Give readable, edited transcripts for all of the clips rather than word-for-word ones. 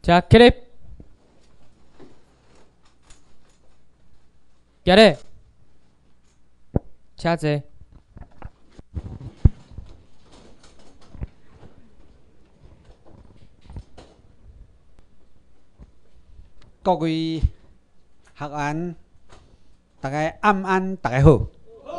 자, 기립. 기립. 자제. 各位学员，大家晚安，大家好。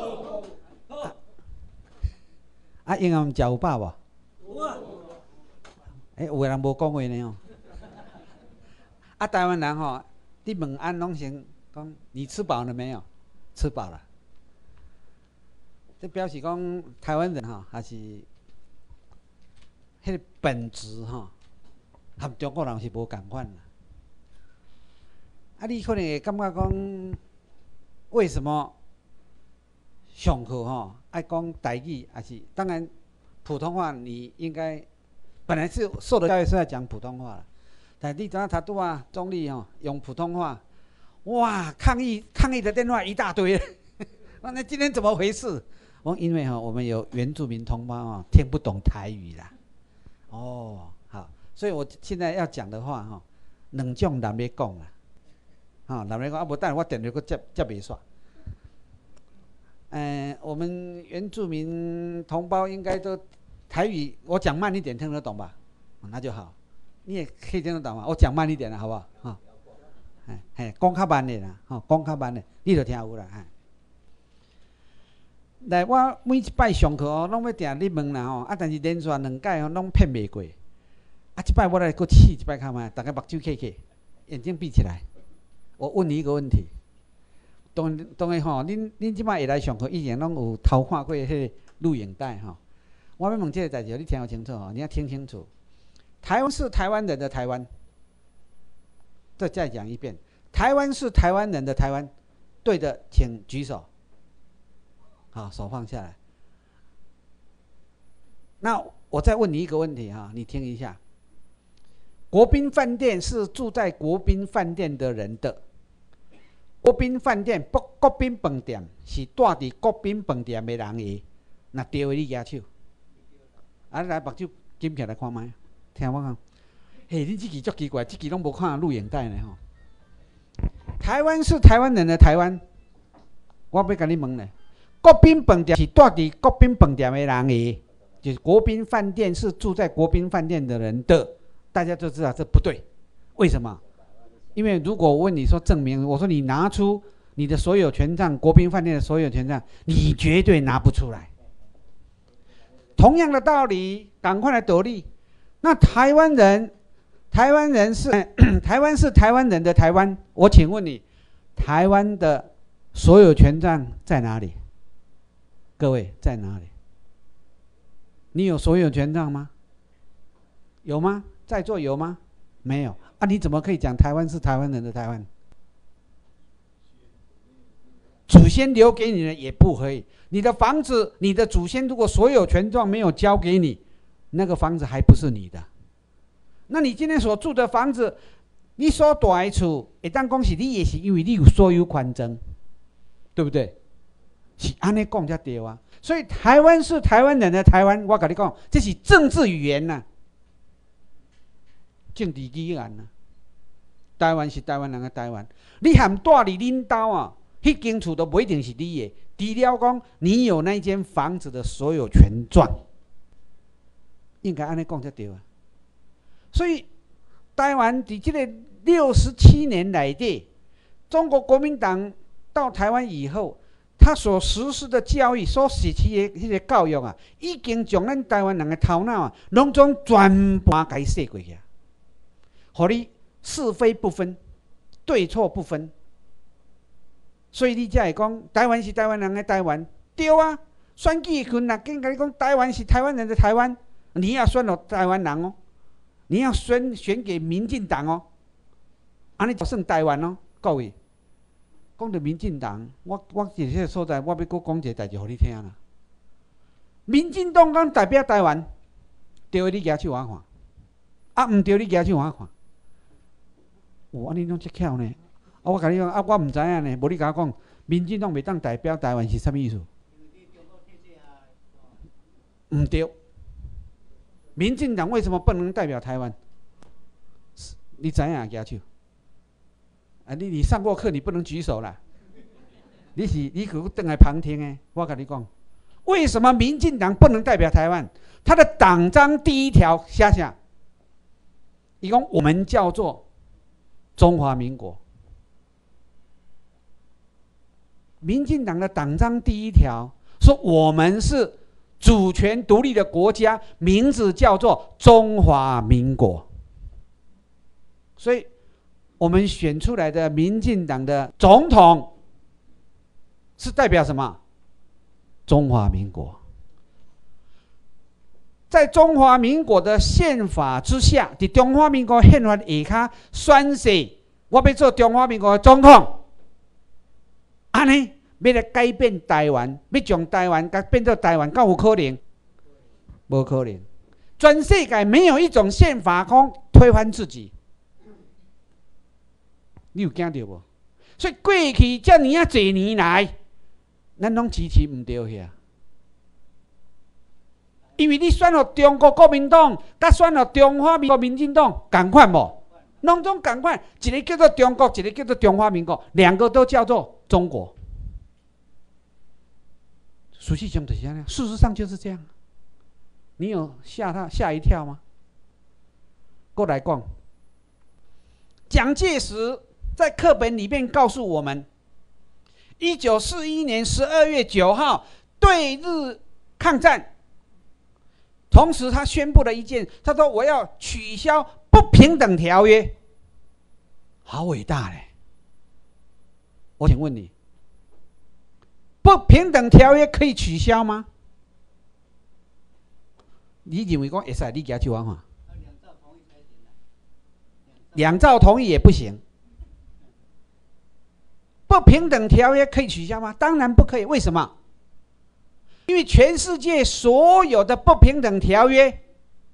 营养食有饱无？有啊。有个人无讲话呢哦。台湾人吼，你问安拢先讲，你吃饱了没有？吃饱了。这表示讲台湾人吼，还是迄个本质吼，和中国人是无共款啦。你可能会感觉讲，为什么上课吼爱讲台语，还是当然普通话？你应该本来是受的教育是要讲普通话啦，但你知他拄啊总理吼用普通话，哇抗议的电话一大堆，那今天怎么回事？因为我们有原住民同胞听不懂台语啦。好，所以我现在要讲的话两种人要讲啦。人来讲无等我电话佫接袂煞。我们原住民同胞应该都台语，我讲慢一点听得懂吧？那就好。你也可以听得懂吗？我讲慢一点啦，好不好？讲较慢的啦，讲较慢的，你就听有啦。来，我每一摆上课拢要定你问啦但是连续2届拢骗袂过。这摆我来佫试一摆看卖，大家目睭闭起，眼睛闭起来。我问你一个问题，当然恁即摆会来上课，以前拢有偷看过迄个录影带我要问这个代志，你听清楚你要听清楚。台湾是台湾人的台湾，再讲一遍，台湾是台湾人的台湾，对的请举手。好，手放下来。那我再问你一个问题你听一下。国宾饭店是住在国宾饭店的人的。国宾饭店、国宾饭店是住伫国宾饭店的人的。那对的，你举手。来，目睭紧起来看卖，听我讲。你这支足奇怪，这支拢无看录影带呢台湾是台湾人的台湾，我要跟你问呢。国宾饭店是住伫国宾饭店的人的，就是国宾饭店是住在国宾饭店的人的。大家都知道这不对，为什么？因为如果我问你说证明，我说你拿出你的所有权状，国宾饭店的所有权状，你绝对拿不出来。同样的道理，赶快来道理。那台湾是台湾是台湾人的台湾，我请问你，台湾的所有权状在哪里？各位在哪里？你有所有权状吗？有吗？在座有吗？没有你怎么可以讲台湾是台湾人的台湾？祖先留给你的也不可以。你的房子，你的祖先如果所有权状没有交给你，那个房子还不是你的。那你今天所住的房子，你所住的厝，会当讲是你的，是因为你有所有权证，对不对？是安尼讲才对啊。所以台湾是台湾人的台湾，我跟你讲，这是政治语言呐。政治语言台湾是台湾人的台湾，你含住伫恁家迄间厝都不一定是你的，除了讲你有那间房子的所有权状，应该安尼讲才对啊。所以台湾伫这个67年内底，中国国民党到台湾以后，他所实施的教育，所实施的迄个教育已经将咱台湾人的头脑拢总全部给洗过去。互你是非不分，对错不分，所以你才会讲台湾是台湾人的台湾，对啊。选举群跟你讲台湾是台湾人的台湾，你要选了台湾人你要选给民进党安尼就算台湾各位。讲到民进党，我伫这个所在，我要搁讲一个代志，互你听啦。民进党讲代表台湾，对的，你举手我看，唔对，你举手我看。安尼拢这巧呢？我跟你讲我唔知影呢，无你甲我讲，民进党袂当代表台湾是啥意思？唔对，民进党为什么不能代表台湾？ 你知影举手？啊，你上过课，你不能举手啦。你可等来旁听诶。我跟你讲，为什么民进党不能代表台湾？他的党章第1条写下，伊讲我们叫做中华民国。民进党的党章第1条说我们是主权独立的国家，名字叫做中华民国。所以我们选出来的民进党的总统是代表什么？中华民国。在中华民国的宪法之下，在中华民国宪法下卡宣誓，我要做中华民国的总统。安尼要来改变台湾，要将台湾变做台湾，敢有可能？不可能。全世界没有一种宪法讲推翻自己。你有惊到无？所以过去这么啊多年来，咱拢支持唔对遐。因为你选了中国国民党，甲选了中华民国民进党，同款无？拢总同款，一个叫做中国，一个叫做中华民国，两个都叫做中国。实际上就是这样，事实上就是这样。你有吓一跳吗？过来讲，蒋介石在课本里面告诉我们，1941年12月9号对日抗战，同时他宣布了一件，他说我要取消不平等条约，好伟大嘞！我请问你，不平等条约可以取消吗？你认为讲会使？你举手看。两造同意也不行。不平等条约可以取消吗？当然不可以。为什么？因为全世界所有的不平等条约，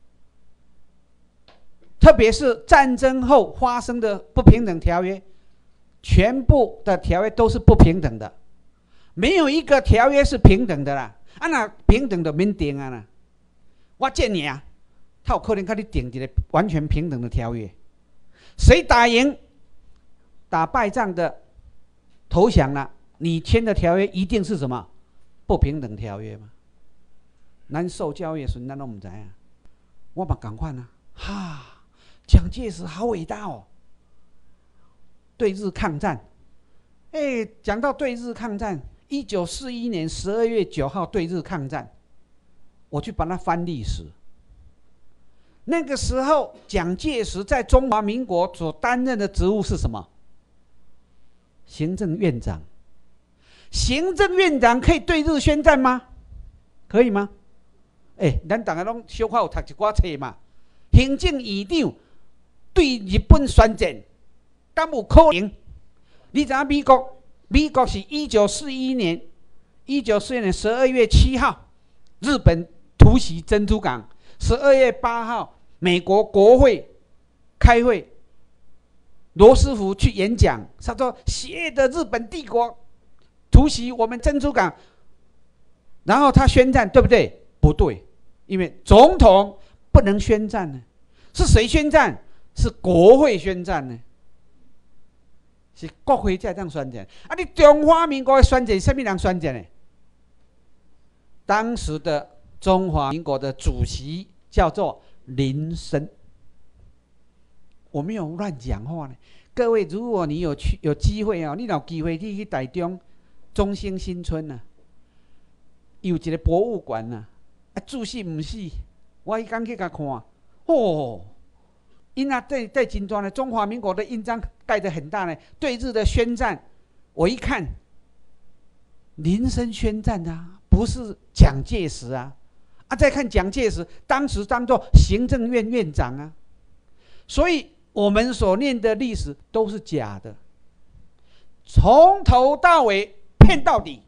特别是战争后发生的不平等条约，全部的条约都是不平等的，没有一个条约是平等的啦。啊，那平等就免定啊啦。我建议啊，他有可能跟你定一个完全平等的条约。谁打赢、打败仗的投降了，你签的条约一定是什么不平等条约吗？咱受教育的时候，咱都不知道。我嘛同款啊，哈，蒋介石好伟大哦！对日抗战，讲到对日抗战，1941年12月9号对日抗战，我去把它翻历史。那个时候，蒋介石在中华民国所担任的职务是什么？行政院长。行政院长可以对日宣战吗？可以吗？咱大家拢小可有读一寡册嘛。行政院长对日本宣战，敢有可能？你知影美国是1941年12月7号，日本突袭珍珠港，12月8号。美国国会开会，罗斯福去演讲，他说：“邪恶的日本帝国突袭我们珍珠港。”然后他宣战，对不对？不对，因为总统不能宣战呢。是谁宣战？是国会宣战呢？是国会才这样宣战。啊，你中华民国的宣战，什么人宣战呢？当时的中华民国的主席叫做林森。我没有乱讲话呢。各位，如果你有机会哦，你有机会去台中中兴新村啊，有一个博物馆啊，注释唔死，我迄天去甲看，哦，因那在真大呢，中华民国的印章盖得很大呢，对日的宣战，我一看，林森宣战啊，不是蒋介石啊。再看蒋介石，当时当作行政院院长啊，所以我们所念的历史都是假的，从头到尾骗到底。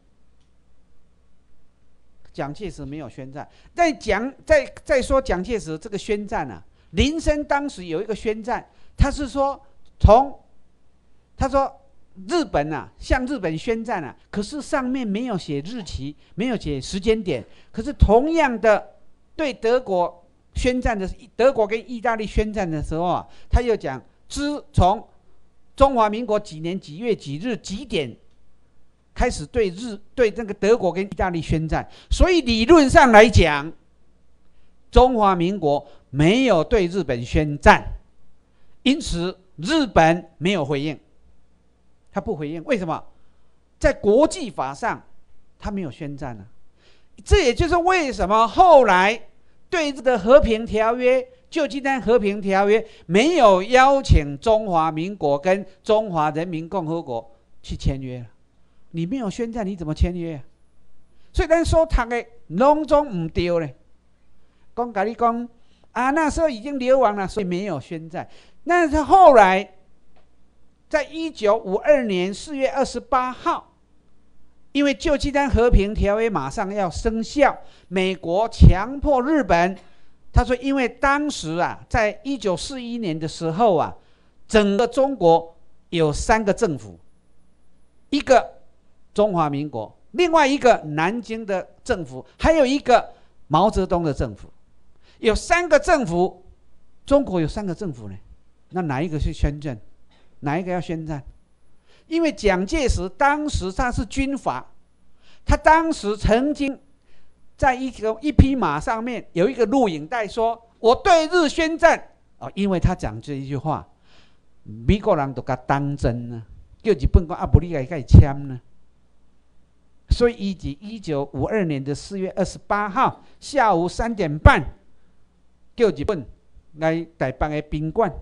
蒋介石没有宣战，再说蒋介石这个宣战啊，林森当时有一个宣战，他是说他说日本啊，向日本宣战啊，可是上面没有写日期，没有写时间点。可是同样的，对德国宣战的，德国跟意大利宣战的时候啊，他又讲从中华民国几年几月几日几点开始对这个德国跟意大利宣战，所以理论上来讲，中华民国没有对日本宣战，因此日本没有回应，他不回应，为什么？在国际法上他没有宣战啊。这也就是为什么后来对日的和平条约、旧金山和平条约没有邀请中华民国跟中华人民共和国去签约了。你没有宣战，你怎么签约啊？所以咱所读的拢总唔对咧。跟你讲啊，那时候已经流亡了，所以没有宣战。但是后来，在1952年4月28号，因为旧金山和平条约马上要生效，美国强迫日本，他说，因为当时啊，在1941年的时候啊，整个中国有3个政府，一个中华民国，另外一个南京的政府，还有一个毛泽东的政府，有3个政府，中国有3个政府呢，那哪一个是宣战？哪一个要宣战？因为蒋介石当时他是军阀，他当时曾经在一匹马上面有一个录影带说，我对日宣战，因为他讲这一句话，美国人都给他当真呢，叫日本说啊，不你来给签呢。所以以1952年的4月28号下午3点半，叫日本来台北的宾馆，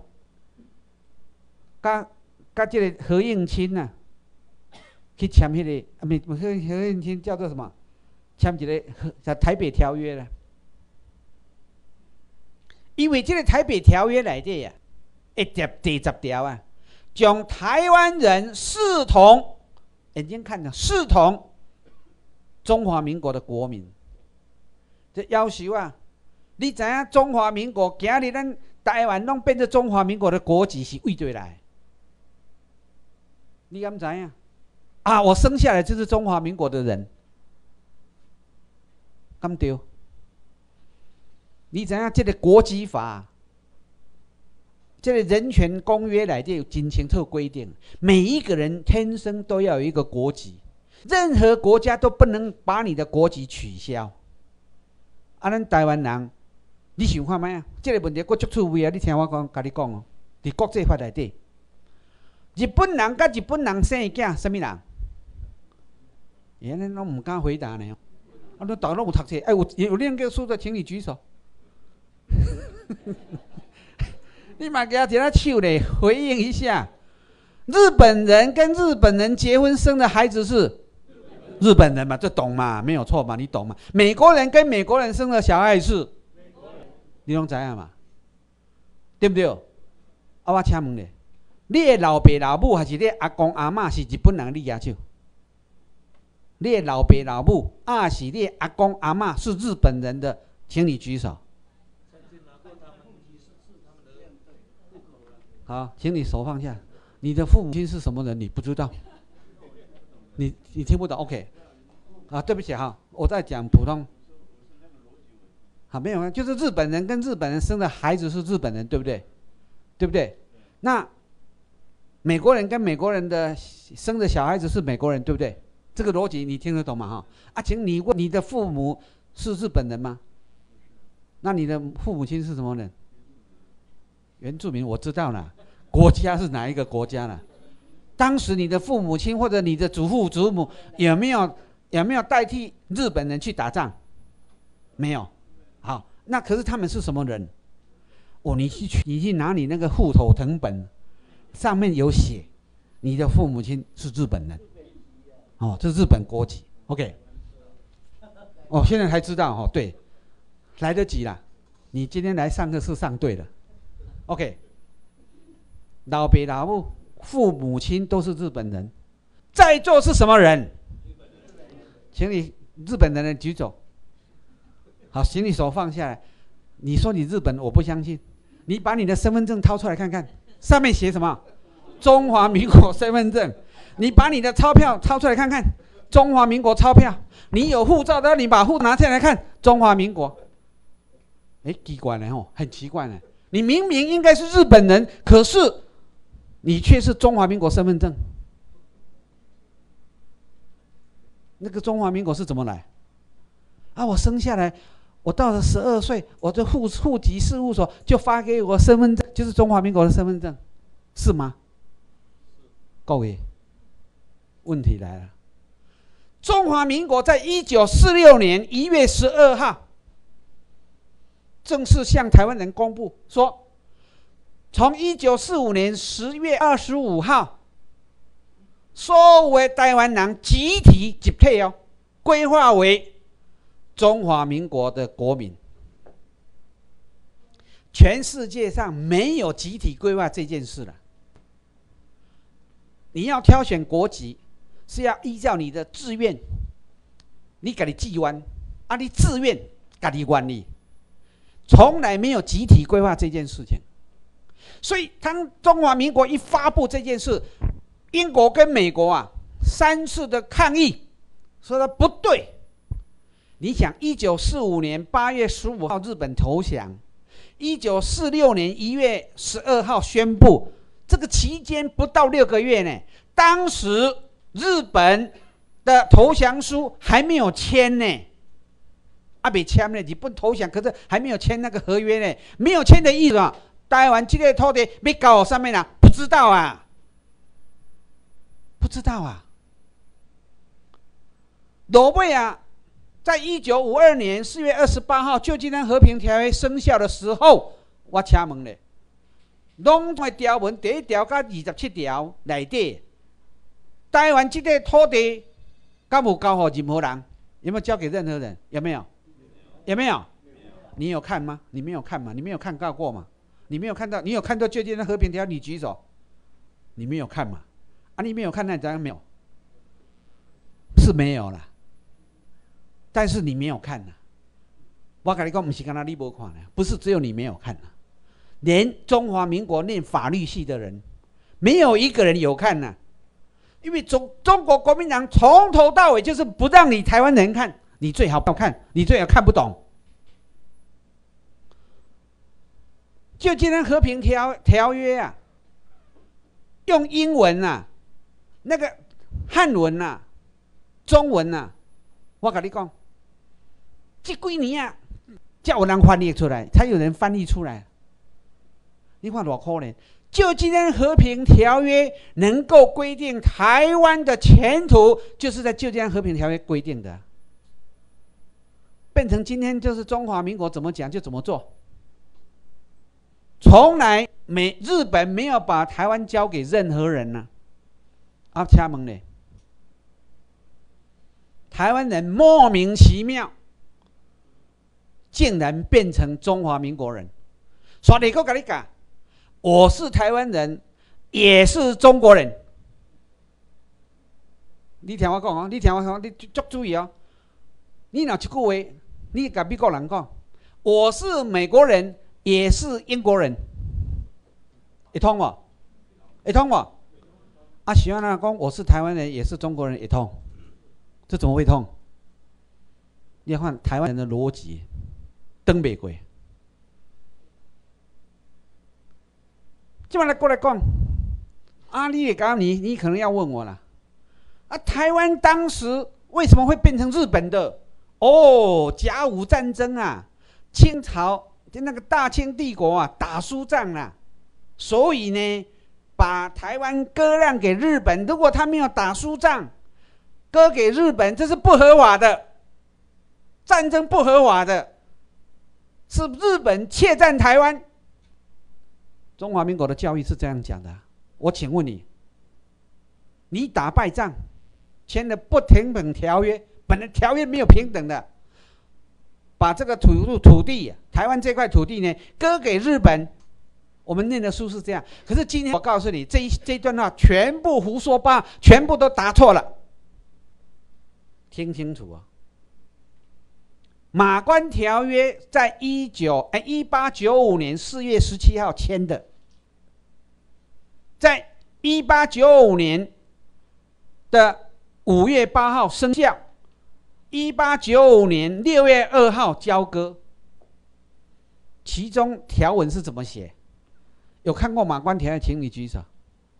跟这个何应钦啊，去签那个何应钦叫做什么？签一个台北条约了。因为这个台北条约内底啊，第10条啊，将台湾人视同，眼睛看着视同中华民国的国民。这要求啊，你知影中华民国今日咱台湾拢变成中华民国的国籍是为对来？你敢知影？啊，我生下来就是中华民国的人，敢对？你知影这个国籍法，这个人权公约内底有真清楚规定，每一个人天生都要有一个国籍，任何国家都不能把你的国籍取消。咱台湾人，你想看卖啊？这个问题我足趣味啊！你听我跟你讲哦，在国际法内底，日本人跟日本人生的囝，什么人？咱拢唔敢回答呢。你大陆有读册，有练个数的，请你举手。你嘛给他点下手嘞，回应一下。日本人跟日本人结婚生的孩子是日本人嘛，这懂嘛？没有错嘛，你懂嘛？美国人跟美国人生的小孩是，你拢知影嘛？对不对？我请问你，你的老爸老母还是你阿公阿嬷是日本人？你举手。你的老爸老母是你的阿公阿嬷是日本人的，请你举手。好，请你手放下。你的父母亲是什么人？你不知道？你听不懂 ？OK， 对不起哈，我在讲普通。没有啊，就是日本人跟日本人生的孩子是日本人，对不对？对不对？那美国人跟美国人的生的小孩子是美国人，对不对？这个逻辑你听得懂吗？请你问你的父母是日本人吗？那你的父母亲是什么人？原住民，我知道了。国家是哪一个国家了？当时你的父母亲或者你的祖父祖母有没有代替日本人去打仗？没有。好，那可是他们是什么人？你去拿你那个户头誊本，上面有写，你的父母亲是日本人。这是日本国籍。OK。现在才知道对，来得及了。你今天来上课是上对了。OK。老爸老母父母亲都是日本人，在座是什么人？请你日本人的举手。好，请你手放下来。你说你日本，我不相信。你把你的身份证掏出来看看，上面写什么？中华民国身份证。你把你的钞票掏出来看看，中华民国钞票。你有护照的，你把护照拿下来看，中华民国。奇怪了很奇怪了。你明明应该是日本人，可是你却是中华民国身份证。那个中华民国是怎么来？啊，我生下来，我到了12岁，我的户籍事务所就发给我身份证，就是中华民国的身份证，是吗？各位，问题来了。中华民国在1946年1月12号正式向台湾人公布说，从1945年10月25号，所有的台湾人集体规划为中华民国的国民。全世界上没有集体规划这件事了。你要挑选国籍，是要依照你的志愿，你自己志愿，你自愿自己愿意，从来没有集体规划这件事情。所以当中华民国一发布这件事，英国跟美国3次的抗议，说的不对。你想，1945年8月15号日本投降，1946年1月12号宣布，这个期间不到6个月呢。当时日本的投降书还没有签呢，没签呢，日本投降，可是还没有签那个合约呢。没有签的意思啊，台湾这个土地要交给什么人？不知道啊，不知道啊。落尾在1952年4月28号旧金山和平条约生效的时候，我请问咧，拢的条文第1条到27条内底，台湾这个土地敢有交给任何人？有没有交给任何人？有没有？有没有？你有看吗？你没有看吗？你没有看到过吗？你没有看到？你有看到旧金山和平条约？你举手。你没有看吗？你没有看，那你当然没有，是没有啦。但是你没有看呐，我跟你讲，不是刚才你没看的，不是只有你没有看呐，连中华民国念法律系的人，没有一个人有看呐。因为中国国民党从头到尾就是不让你台湾人看，你最好不要看，你最好看不懂。旧金山和平条约用英文那个汉文中文我跟你讲，这几年才有人翻译出来，才有人翻译出来。你看多可怜！旧金山和平条约能够规定台湾的前途，就是在旧金山和平条约规定的，变成今天就是中华民国怎么讲就怎么做。从来日本没有把台湾交给任何人呐。请问咧，台湾人莫名其妙，竟然变成中华民国人。所以我跟你讲，我是台湾人，也是中国人。你听我讲你听我讲，你足注意哦。你若一句话，你跟美国人讲，我是美国人，也是英国人，会通不？会通不？喜欢讲我是台湾人，也是中国人，会通？这怎么会通？你要看台湾人的逻辑，登不过。这么来过来讲，你可能要问我了，台湾当时为什么会变成日本的？甲午战争清朝那个大清帝国打输仗了，所以呢，把台湾割让给日本。如果他没有打输仗，割给日本，这是不合法的，战争不合法的，是日本窃占台湾。中华民国的教育是这样讲的。我请问你，你打败仗，签了不平等条约，本来条约没有平等的，把这个土地台湾这块土地呢割给日本。我们念的书是这样，可是今天我告诉你，这段话全部胡说八道，全部都答错了。听清楚马关条约在1895年4月17号签的，在1895年的5月8号生效，1895年6月2号交割。其中条文是怎么写？有看过马关条约，请你举手。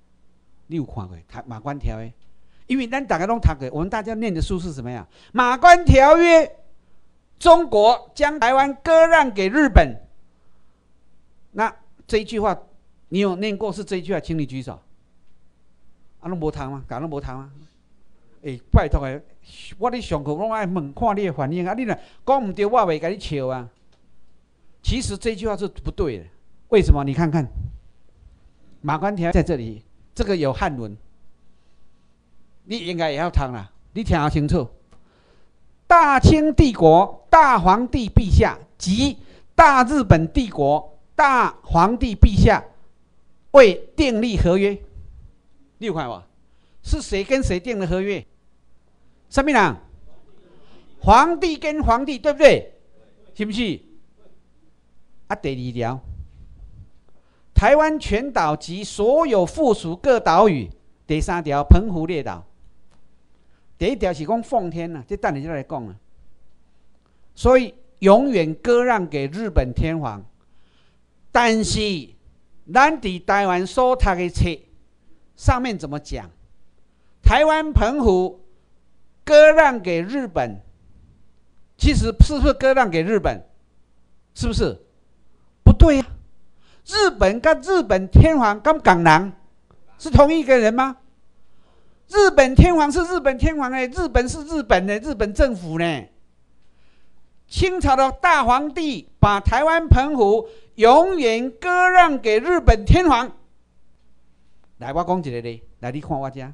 你有看过马关条约？因为咱大家都读过，我们大家念的书是什么呀？马关条约，中国将台湾割让给日本。那这一句话，你有念过是这一句话，请你举手。啊，拢无读吗？敢拢无读吗？拜托诶，我咧上课拢爱问看你的反应啊！你若讲唔对，我袂甲你笑啊。其实这句话是不对的，为什么？你看看，马关条约在这里，这个有汉文。你应该也要读啦，你听清楚。大清帝国大皇帝陛下及大日本帝国大皇帝陛下为订立合约，你有看无？是谁跟谁订的合约？什么人？皇帝跟皇帝，对不对？是不是？啊，第二条，台湾全岛及所有附属各岛屿。第三条，澎湖列岛。第一条是讲奉天啊，这等下再来讲啊。所以永远割让给日本天皇。但是咱伫台湾所读的册上面怎么讲？台湾澎湖割让给日本，其实是不是割让给日本？是不是？不对呀、啊，日本跟日本天皇跟港人是同一个人吗？日本天皇是日本天皇哎，日本是日本的日本政府呢。清朝的大皇帝把台湾澎湖永远割让给日本天皇。来，我讲一个咧，来你看我这，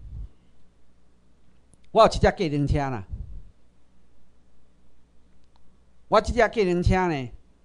我有一架计程车啦，我这架计程车呢，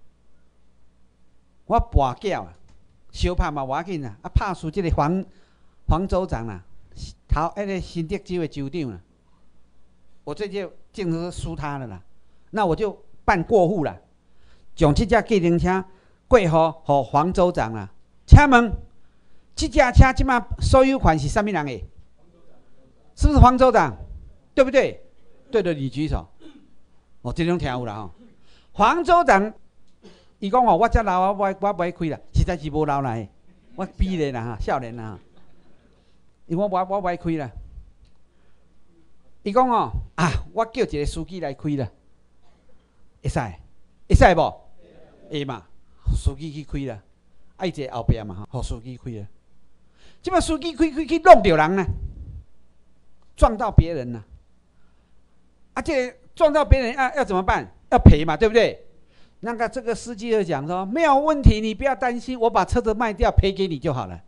我跋筊啊，相拍嘛无要紧啊，拍输这个黄州长啦。那个新竹州的州长了，我这就净是输他了啦。那我就办过户了，将这架计程车过户给黄州长啦。请问，这架车即马所有权是什么人的？是不是黄州长？对不对？对的，你举手。哦，这种听有啦吼。黄州长，伊讲哦，我这老啊，我不爱开啦，实在是无老来，我比咧啦哈，少年啦。因为我不爱开啦，伊讲哦啊，我叫一个司机来开啦，会使无？会嘛，司机去开啦，爱一个后壁嘛，互司机开啦。即摆司机开弄到人啦，撞到别人啦，啊，这个撞到别人要怎么办？要赔嘛，对不对？那个这个司机就讲说没有问题，你不要担心，我把车子卖掉赔给你就好了。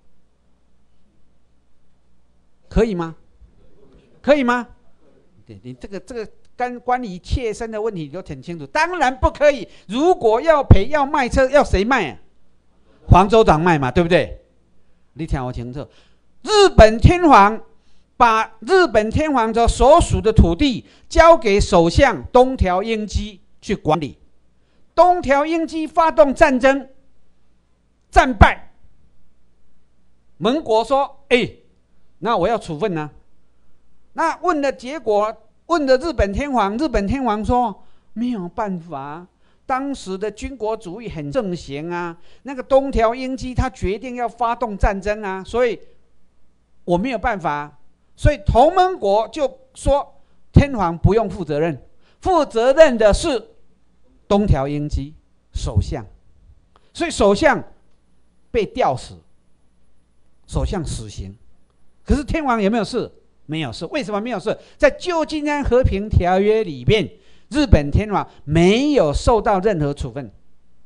可以吗？可以吗？你这个关于切身的问题，你都很清楚。当然不可以。如果要赔要卖车，要谁卖啊？黄州长卖嘛，对不对？你听我清楚。日本天皇把日本天皇的所属的土地交给首相东条英机去管理。东条英机发动战争，战败，盟国说：“那我要处分啊。”那问的结果，问的日本天皇，日本天皇说没有办法，当时的军国主义很盛行啊，那个东条英机他决定要发动战争啊，所以我没有办法，所以同盟国就说天皇不用负责任，负责任的是东条英机首相，所以首相被吊死，首相死刑。可是天皇有没有事？没有事。为什么没有事？在旧金山和平条约里面，日本天皇没有受到任何处分。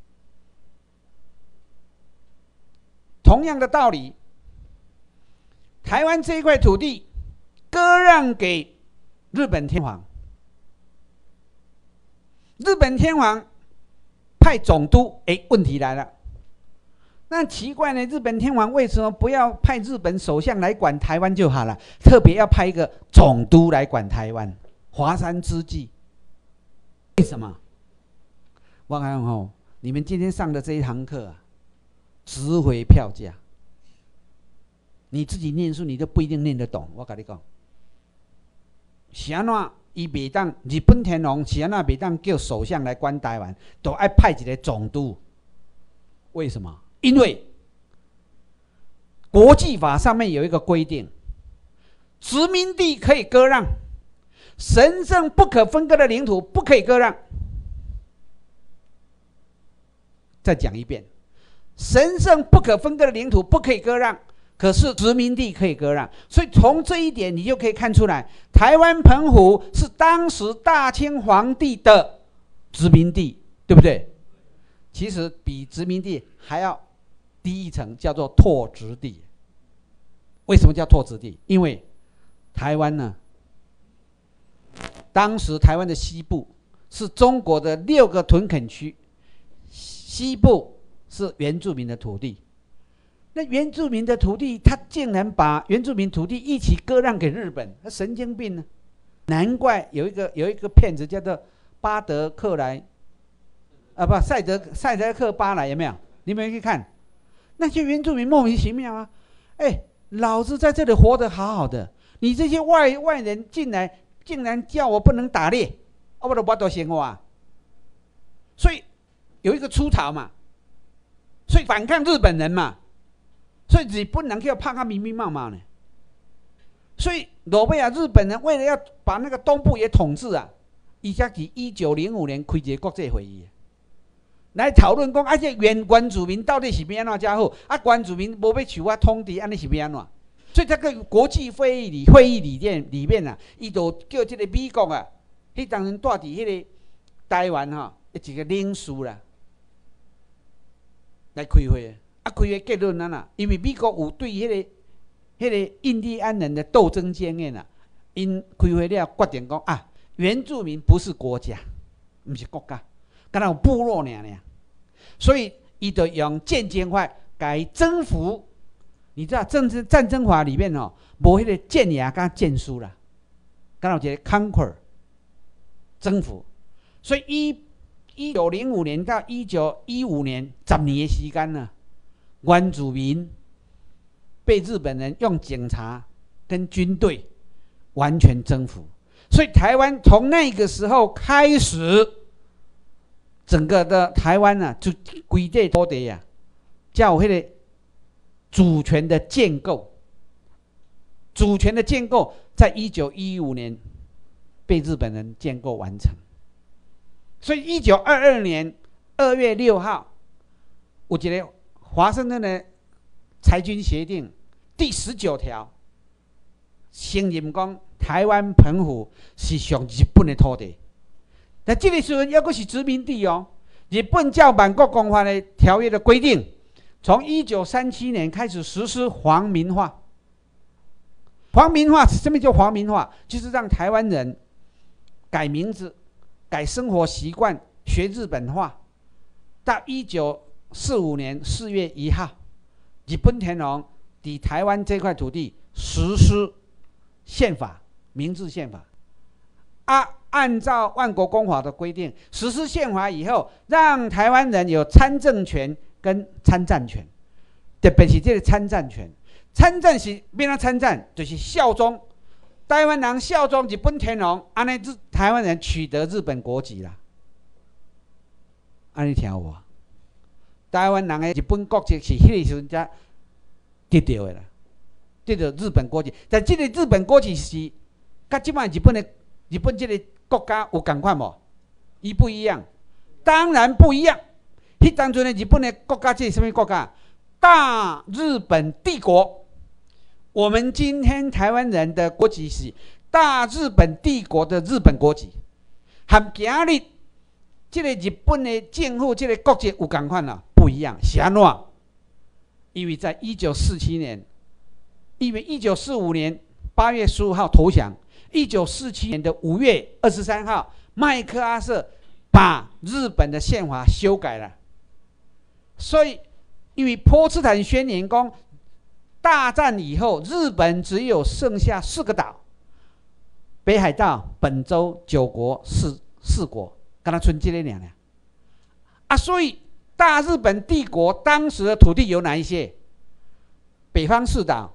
同样的道理，台湾这一块土地割让给日本天皇，日本天皇派总督，问题来了。那奇怪呢？日本天皇为什么不要派日本首相来管台湾就好了？特别要派一个总督来管台湾，华山之计。为什么？我看哦，你们今天上的这一堂课啊，值回票价。你自己念书，你都不一定念得懂。我跟你讲，是安怎？伊袂当日本天皇是安怎袂当叫首相来管台湾，都爱派一个总督。为什么？因为国际法上面有一个规定，殖民地可以割让，神圣不可分割的领土不可以割让。再讲一遍，神圣不可分割的领土不可以割让，可是殖民地可以割让。所以从这一点你就可以看出来，台湾澎湖是当时大清皇帝的殖民地，对不对？其实比殖民地还要低一层，叫做拓殖地。为什么叫拓殖地？因为台湾呢，当时台湾的西部是中国的6个屯垦区，西部是原住民的土地。那原住民的土地，他竟然把原住民土地一起割让给日本，他神经病呢！难怪有一个骗子叫做巴德克莱，不，赛德克巴莱，有没有？你们去看那些原住民莫名其妙啊！老子在这里活得好好的，你这些外人进来，竟然叫我不能打猎，我都生活啊！所以有一个出逃嘛，所以反抗日本人嘛，所以日本人叫怕他密密麻麻呢。所以诺贝尔日本人为了要把那个东部也统治啊，伊才伫1905年开一个国际会议，来讨论讲，这原住民到底是要安怎才好？原住民无要受我统治，安尼是要安怎？所以这个国际会议里面啊，伊就叫这个美国啊，迄当然带伫迄个台湾一个领事啦，来开会。开会结论啊，因为美国有对迄个印第安人的斗争经验啊，因开会了决定讲原住民不是国家，不是国家，敢若有部落尔。所以伊就用渐进法改征服。你知道战争法里面无迄个剑牙跟剑书啦，敢若有一个 conquer 征服。所以1905年到1915年10年的时间呢，原住民被日本人用警察跟军队完全征服。所以台湾从那个时候开始，整个的台湾啊，就规块土地啊，才有迄个主权的建构。主权的建构在1915年被日本人建构完成。所以1922年2月6号，有一个华盛顿的裁军协定第19条，承认讲台湾澎湖是属日本的土地。但这个时候还阁是殖民地哦。日本照满国公法的条约的规定，从1937年开始实施皇民化。皇民化什么叫皇民化？就是让台湾人改名字、改生活习惯，学日本话。到1945年4月1号，日本天皇在台湾这块土地实施宪法，明治宪法。按照万国公法的规定，实施宪法以后，让台湾人有参政权跟参战权，特别是这个参战权。参战是变成参战，就是效忠台湾人，效忠日本天皇，安尼台湾人取得日本国籍啦。安尼听有无？台湾人的日本国籍是迄个时阵才得到的啦，得到日本国籍。但这个日本国籍是跟即摆日本这个国家有同款无？一不一样？当然不一样。迄当阵的日本的国家这是什么国家？大日本帝国。我们今天台湾人的国籍是大日本帝国的日本国籍，和今日这个日本的政府这个国籍有同款啦，不一样。是安怎？因为在1945年8月15号投降，1947年的5月23号，麦克阿瑟把日本的宪法修改了。所以，因为波茨坦宣言讲，大战以后，日本只有剩下4个岛：北海道、本州、九国、四国，跟他存这个俩所以大日本帝国当时的土地有哪一些？北方4岛：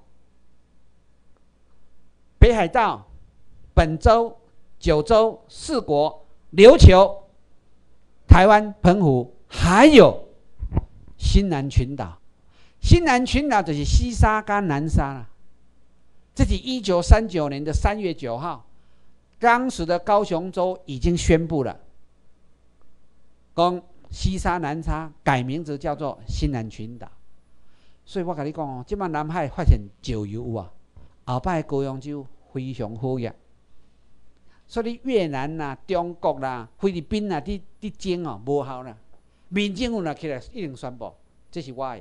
北海道、本州、九州、四国、琉球、台湾、澎湖，还有新南群岛。 新南群岛就是西沙跟南沙啦。这是1939年的3月9号，当时的高雄州已经宣布了，讲西沙南沙改名字叫做新南群岛。所以我跟你讲哦，现在南海发现石油有啊，后摆高雄州非常好用。所以越南啦、中国啦、菲律宾啦，伫争哦无效啦。民政府若起来一定宣布，这是我的。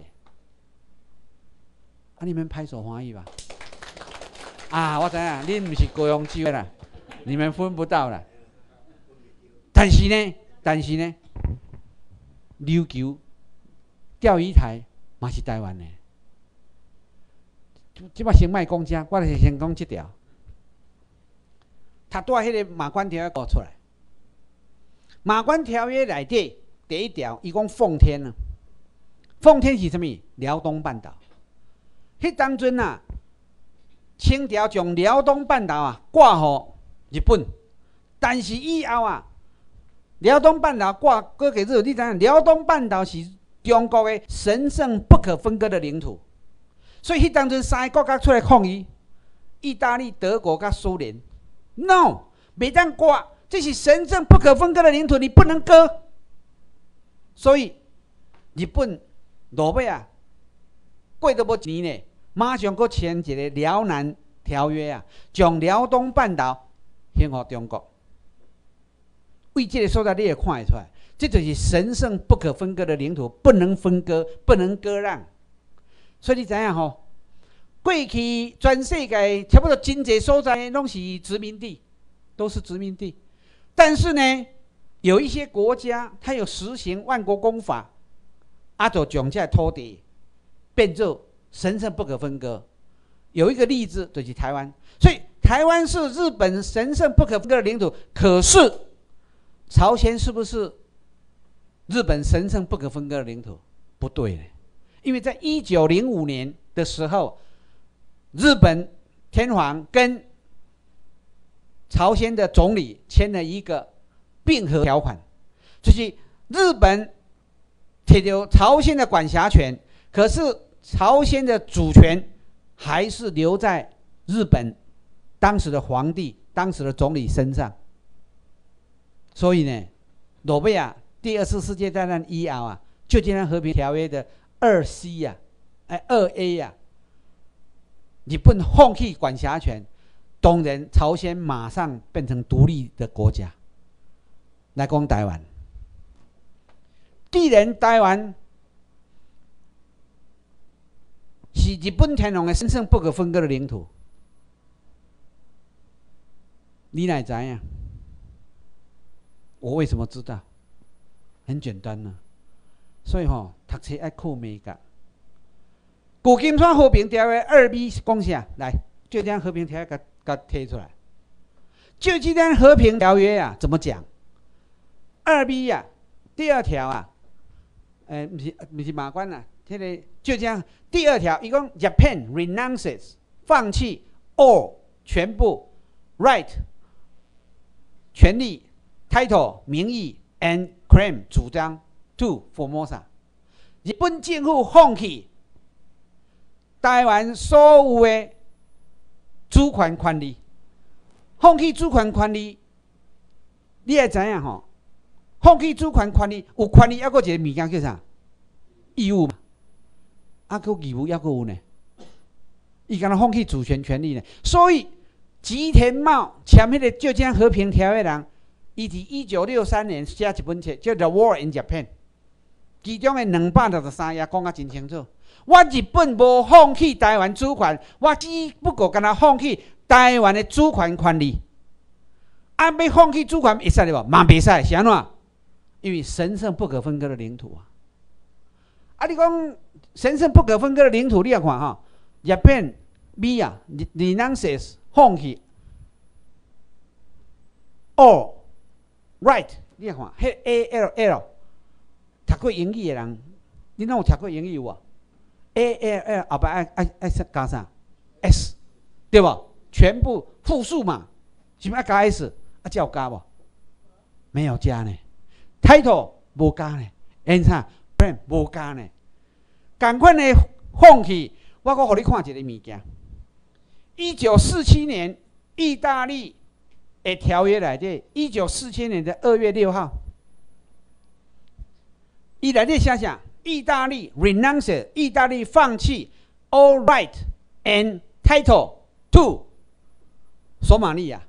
啊，你们拍手欢喜吧？啊，我知影，恁不是高雄州的啦，你们分不到啦。但是呢，琉球钓鱼台嘛是台湾的。即摆先莫讲这，我先讲这条。他带迄个马关条约搞出来。马关条约内底第一条，伊讲奉天啊，奉天是什么？辽东半岛。迄当阵啊，清朝将辽东半岛啊挂予日本，但是以后啊，辽东半岛挂给日本，你知影？辽东半岛是中国的神圣不可分割的领土，所以迄当阵三个国家出来抗议，意大利、德国甲苏联。No， 袂当割，这是神圣不可分割的领土，你不能割。所以日本落尾啊，过都无一年呢，马上搁签一个辽南条约啊，将辽东半岛献给中国。为这个所在，你也看得出来，这就是神圣不可分割的领土，不能分割，不能割让。所以你知影吼？过去全世界差不多真侪所在拢是殖民地，都是殖民地。但是呢，有一些国家它有实行万国公法，就将这土地变作神圣不可分割。有一个例子就是台湾，所以台湾是日本神圣不可分割的领土。可是朝鲜是不是日本神圣不可分割的领土？不对的，因为在1905年的时候。日本天皇跟朝鲜的总理签了一个并合条款，就是日本摕到朝鲜的管辖权，可是朝鲜的主权还是留在日本当时的皇帝、当时的总理身上。所以呢，诺贝尔第2次世界大战以后啊，旧金山和平条约的2C 呀、2A 呀。日本放弃管辖权，当然朝鲜马上变成独立的国家。来讲台湾，既然台湾是日本天皇的神圣不可分割的领土，你哪知影？我为什么知道？很简单呢、所以读册要靠美感。旧金山和平条约2B 讲啥？来，旧金山和平条约给贴出来。旧金山和平条约啊，怎么讲？2B 啊，第2条啊，不是马关啊，这个旧金山第2条，伊讲 Japan renounces 放弃 all 全部 right 权利 title 名义 and claim 主张 to Formosa。日本政府放弃。台湾所有的主权权利，放弃主权权利，你也知影吼？放弃主权权利，有权利，还有一个物件叫啥？义务嘛，佫义务，还佫有呢。伊敢若放弃主权权利呢？所以吉田茂签迄个旧金山和平条约人，伊伫1963年写一本册叫《The War in Japan》，其中的263页讲啊真清楚。我日本无放弃台湾主权，我只不过敢若放弃台湾的主权权利。要放弃主权会使的无？嘛袂使，是安怎？因为神圣不可分割的领土啊！你讲神圣不可分割的领土，你要看哈，日本 B 啊 ，renounces 放弃 all right， 你要看，迄 ALL 读过英语的人，你哪有读过英语有无？ ALL 后摆爱加啥 S， 对不？全部复数嘛，是不是要加 S？ 才有加无？没有加呢。title 无加呢，and 啥 brand 无加呢。同款的放弃。我搁互你看一个物件。1947年，意大利的条约内底，1947年的2月6号，伊内底写啥？意大利 renounce， 意大利放弃 all right and title to 索马利亚。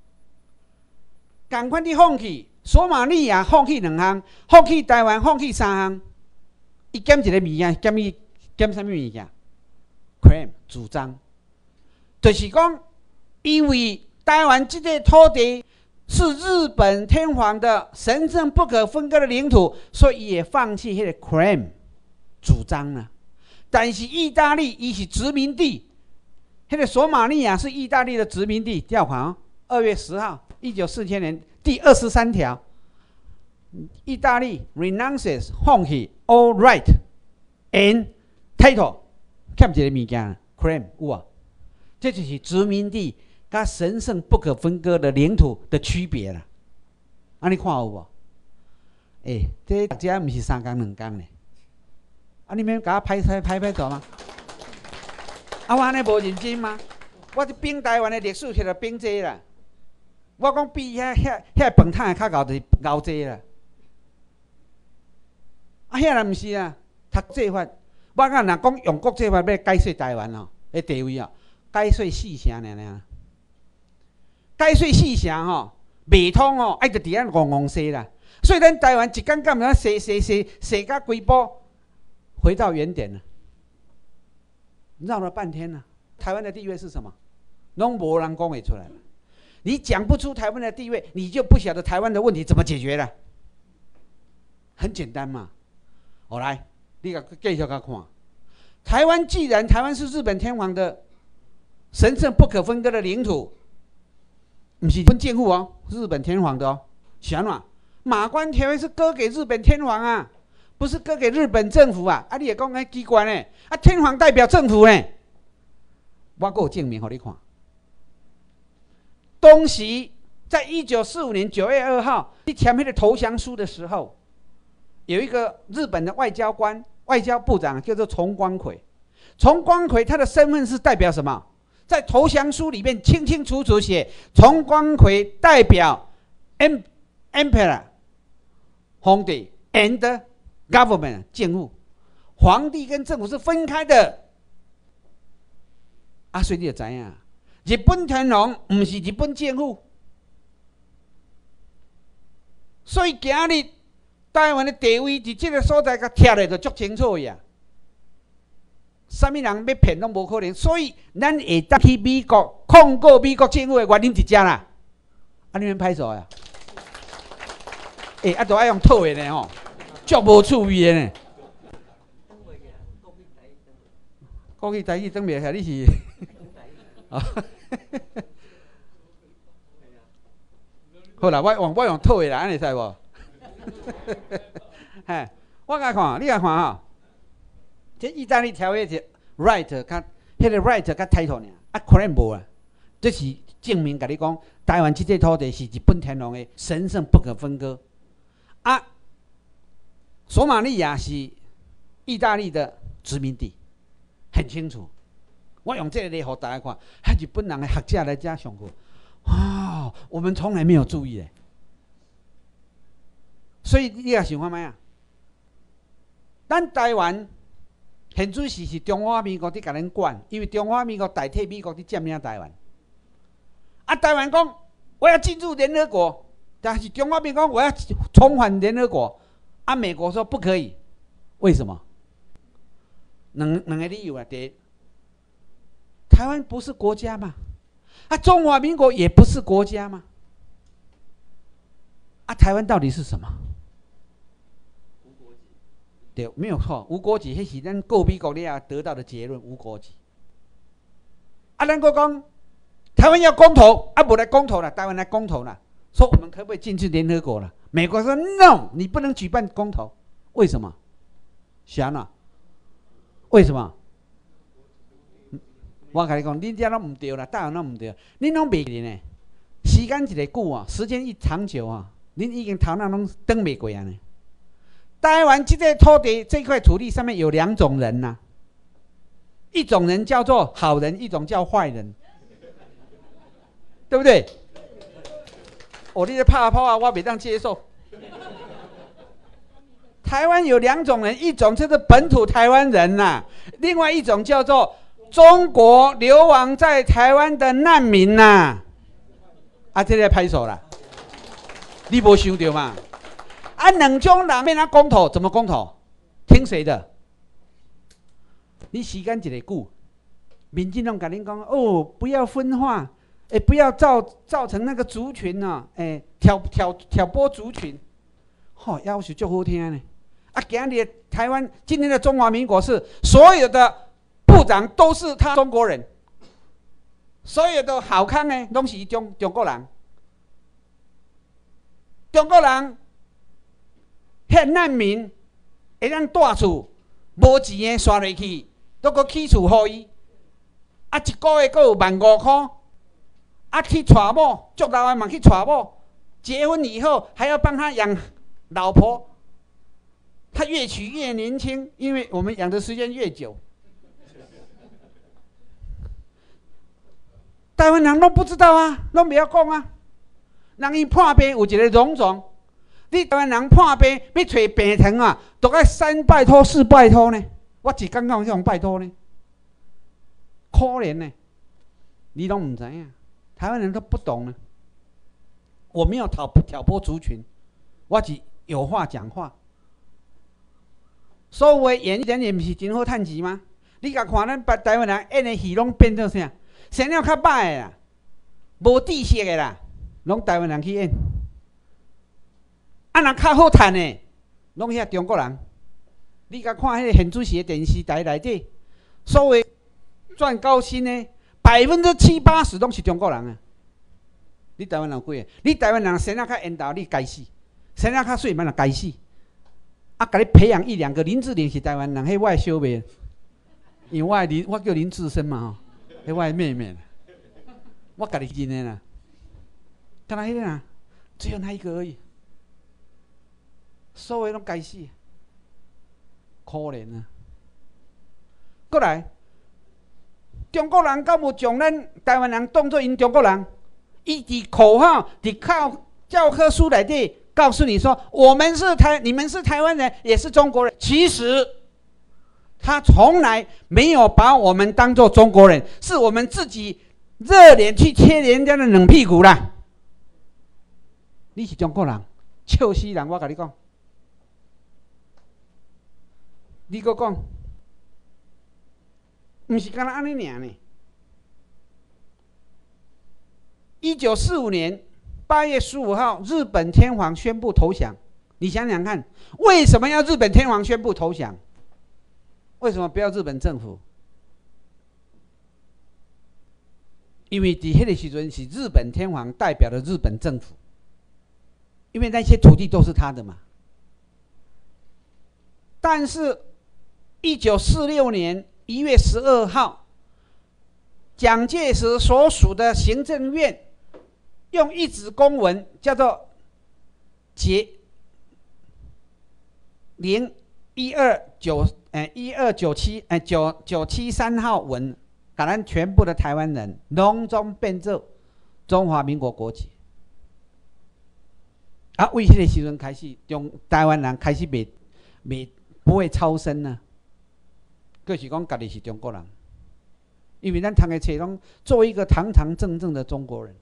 同款的放弃，索马利亚放弃2项，放弃台湾放弃3项。伊减一个物件，减什么物件 ？claim 主张，就是讲，因为台湾这个土地是日本天皇的神圣不可分割的领土，所以也放弃迄个 claim 主张了。但是意大利伊是殖民地，迄个索马利亚是意大利的殖民地。调看哦，2月10号，1947年第23条，意大利 renounces 放弃 all right and title， 欠一个物件 claim 有啊，这就是殖民地甲神圣不可分割的领土的区别啦。你看有无？这读者不是3天2天呢。你免甲我拍照吗？我安尼无认真吗？我伫评台湾的历史，迄个评济啦。我讲比遐饭桶较熬就是熬济啦。遐人毋是啊，读这法。我讲若讲用国际法要解说台湾的地位解说4成尔。解说4成袂通爱就伫遐戆踅啦。所以咱台湾一竿竿仔踅甲规步回到原点了，绕了半天了。台湾的地位是什么？拢无人讲会出来了。你讲不出台湾的地位，你就不晓得台湾的问题怎么解决了。很简单嘛。来，你继续甲看。台湾既然台湾是日本天皇的神圣不可分割的领土，不是分建户日本天皇的是安怎？马关条约是割给日本天皇啊。不是割给日本政府啊！你也讲那机关呢？天皇代表政府呢？我还有证明给你看。东西在1945年9月2号去签那个投降书的时候，有一个日本的外交官、外交部长叫做重光葵。重光葵他的身份是代表什么？在投降书里面清清楚楚写，重光葵代表 Emperor 皇帝 and government 政府，皇帝跟政府是分开的。所以你就知影，日本天皇不是日本政府，所以今日台湾的地位伫这个所在，甲贴的就足清楚呀。什么人要骗拢无可能，所以咱会当去美国控告美国政府的原因一只啦。你免拍手呀？都爱用套的呢足无趣味的呢。国语台语转袂下，你是？好啦，我用套的啦，安尼使无？我甲看，你甲看这意大利条约是 right 甲迄个 right 甲 title 呢，claim 无啊。这是证明甲你讲，台湾这块土地是日本天皇的神圣不可分割。索马利亚是意大利的殖民地，很清楚。我用这个来给大家看，日本人的学者来这上过，我们从来没有注意的。所以你也想看卖咱台湾现水是中华民国伫甲咱管，因为中华民国代替美国伫占领台湾。台湾讲我要进入联合国，但是中华民国我要重返联合国。美国说不可以，为什么？两个理由啊。第一，台湾不是国家吗？中华民国也不是国家吗？台湾到底是什么？无国籍。对，没有错，无国籍，那是咱告美国了得到的结论，无国籍。咱国讲台湾要公投，不来公投了，台湾来公投了，说我们可不可以进去联合国了？美国说 no， 你不能举办公投，为什么？想啊？为什么？我跟你讲，恁这拢唔对啦，台湾拢唔对，恁拢袂记呢。时间一个久时间一长久恁已经头脑拢转袂过啊呢。台湾这个土地这块土地上面有2种人呐， 一种人叫做好人，一种叫坏人，对不对？你在怕啊，我没当接受。台湾有2种人，一种就是本土台湾人呐，另外一种叫做中国流亡在台湾的难民呐。这个拍手啦，你没想到嘛？2种人要公投，怎么公投？听谁的？你时间一个久，民进党跟您讲不要分化，不要造成那个族群啊，挑拨族群，要求就好听呢。今天台湾今天的中华民国是所有的部长都是他中国人，所有的好康呢都是中国人。中国人迄难民会当住厝，无钱的刷落去，都搁起厝互伊。一个月搁有15000块。去娶某，足老的嘛去娶某，结婚以后还要帮他养老婆。他越娶越年轻，因为我们养的时间越久。台湾人都不知道啊，都不要讲啊。人伊破病有一个荣总，你台湾人破病要找病床啊，都要3拜托4拜托呢。我一刚刚用拜托呢，可怜呢，你都唔知影，台湾人都不懂呢。我没有挑拨族群，我只有话讲话。所谓演也不是真好趁钱吗？你甲看咱台湾人演的戏拢变做啥？生了较歹的啦，无知识的啦，拢台湾人去演。人较好趁的，拢遐中国人。你甲看迄个现主持的电视台内底，所谓赚高薪的70%、80%拢是中国人啊。你台湾人几个？你台湾人生了较缘投，你该死；生了较水，嘛该死。甲你培养1、2个，林志玲是台湾人，迄我的小妹，因为我叫林志深嘛吼，迄我的妹妹，我家己认的啦。干那迄个啊，只有那一个而已，所有拢该死，可怜啊！过来，中国人敢有将咱台湾人当作因中国人？伊伫口号，伫靠教科书内底。告诉你说，你们是台湾人，也是中国人。其实他从来没有把我们当作中国人，是我们自己热脸去贴人家的冷屁股啦。你是中国人，笑死人！我跟你讲，你搁讲，不是干那安尼尔呢？1945年。8月15号，日本天皇宣布投降。你想想看，为什么要日本天皇宣布投降？为什么不要日本政府？因为在那个时阵是日本天皇代表了日本政府，因为那些土地都是他的嘛。但是，1946年1月12号，蒋介石所属的行政院。用一纸公文叫做“节01297号文”，把咱全部的台湾人拢总变做中华民国国籍。为迄个时阵开始，台湾人开始不会超生呢，就是讲家己是中国人，因为咱读的册拢做一个堂堂正正的中国人。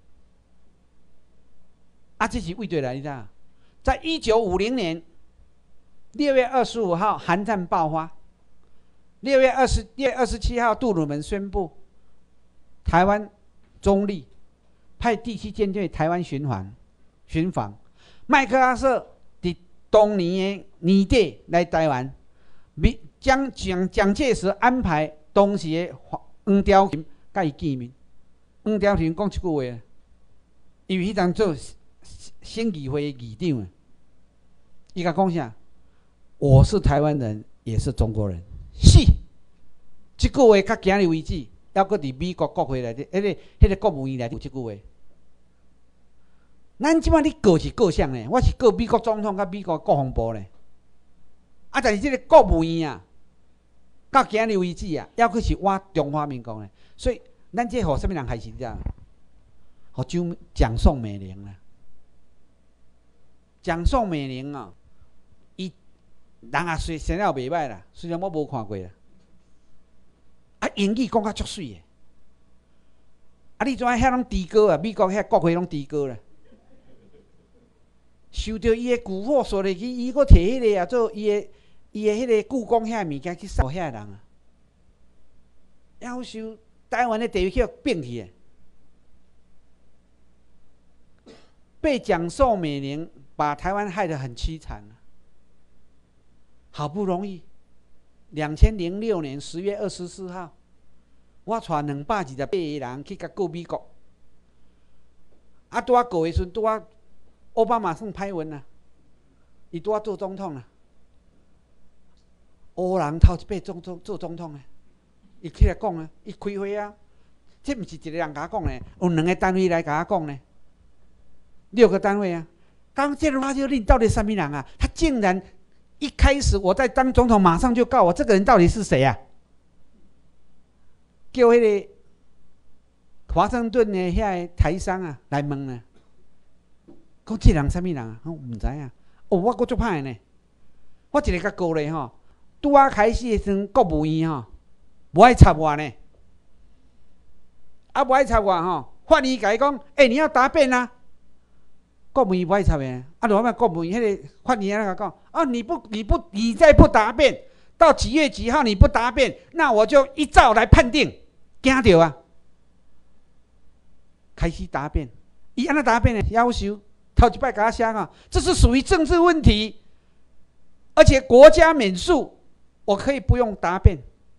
这是为对来的。在1950年6月25号，韩战爆发。6月27号，杜鲁门宣布台湾中立，派第7舰队台湾巡防。麦克阿瑟在当年的年底来台湾，蒋介石安排当时的黄雕群甲伊见面。黄雕群讲一句话，因为迄阵做省议会议长，伊甲讲啥？我是台湾人，也是中国人。是，这句话到今日为止，还搁伫美国国会内底，迄个国务院内底有这句话。咱即摆你告是告啥呢？我是告美国总统甲美国国防部呢。但是这个国务院啊， 到今日为止啊，还佫是我中华民国呢。所以咱这互什么人害死者？互蒋宋美龄啊。蒋宋美龄啊，伊人也生了袂歹啦，虽然我无看过啦。啊，英语讲甲足水诶。啊，你知影遐拢猪哥啊？美国遐国会拢猪哥啦。受到伊诶蛊惑，所以伊佫摕迄个啊做伊诶迄个故宫遐物件去烧遐人啊。夭寿台湾诶地位去变去诶。被蒋宋美龄把台湾害得很凄惨啊。好不容易，2006年10月24号，我带228个人去甲告美国。啊，拄啊告的时阵，拄啊奥巴马算歹运啊，伊拄啊做总统啊。乌人头一摆做总统啊，伊起来讲啊，伊开会啊，这毋是一个人甲我讲呢，有2个单位来甲我讲呢，6个单位啊。刚这个发就你到底什么人啊？他竟然一开始我在当总统，马上就告我这个人到底是谁啊？叫迄个华盛顿的遐个台商啊来问啊，讲这人什么人啊？我唔知啊。哦，我佫足歹呢。我一个甲告咧吼，拄啊开始的时阵，国务院吼无爱插我呢，啊无爱插我吼，法院甲伊讲，你要答辩啊。国务院不爱插的，啊，就话国务院迄个法院啊讲，啊，你再不答辩，到几月几号你不答辩，那我就依照来判定，惊到啊，开始答辩，伊安那答辩的要求，头一摆甲我写啊，这是属于政治问题，而且国家免诉，我可以不用答辩。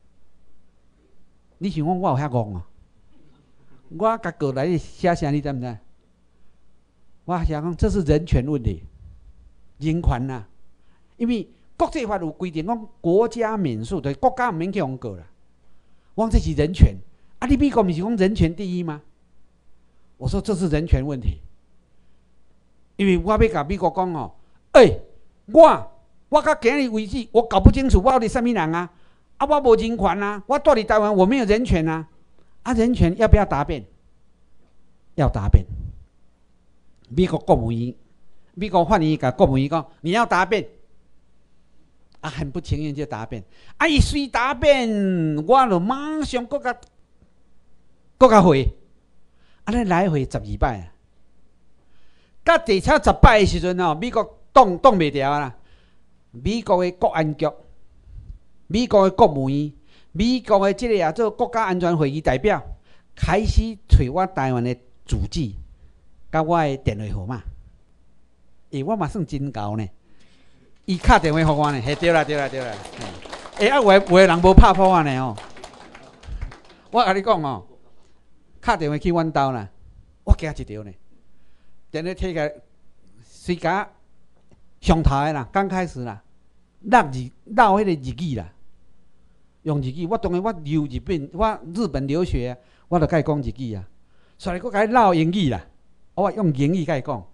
你想讲我有遐戆啊？我甲过来写啥，你知唔知？我想讲，这是人权问题，人权呐、啊，因为国际法有规定讲国家免诉，对国家唔免去用告啦。我讲这是人权，啊，你美国不是讲人权第一吗？我说这是人权问题，因为我要甲美国讲哦，我到今日为止，我搞不清楚我到底什么人啊，啊，我无人权啊，我住伫台湾我没有人权啊，啊，人权要不要答辩？要答辩。美国国务院、美国法院甲国务院讲，你要答辩，啊，很不情愿就答辩，啊，伊随答辩，我就马上搁甲回，啊，咱来回12摆啊，到第10摆的时阵哦，美国挡袂牢啦，美国的国安局、美国的国务院、美国的这个啊做国家安全会议代表，开始找我台湾的主机。甲我的电话号码，我嘛算真厚呢。伊敲电话给我呢，对啦。有的人无拍破我呢哦。我甲你讲哦，敲电话去阮兜啦，我惊一条呢。电话摕起来，随甲上头的啦，刚开始啦，绕迄个日语啦，用日语。我当然我留日本留学，我就甲伊讲日语啊。所以我甲伊绕英语啦。我用英语甲伊讲，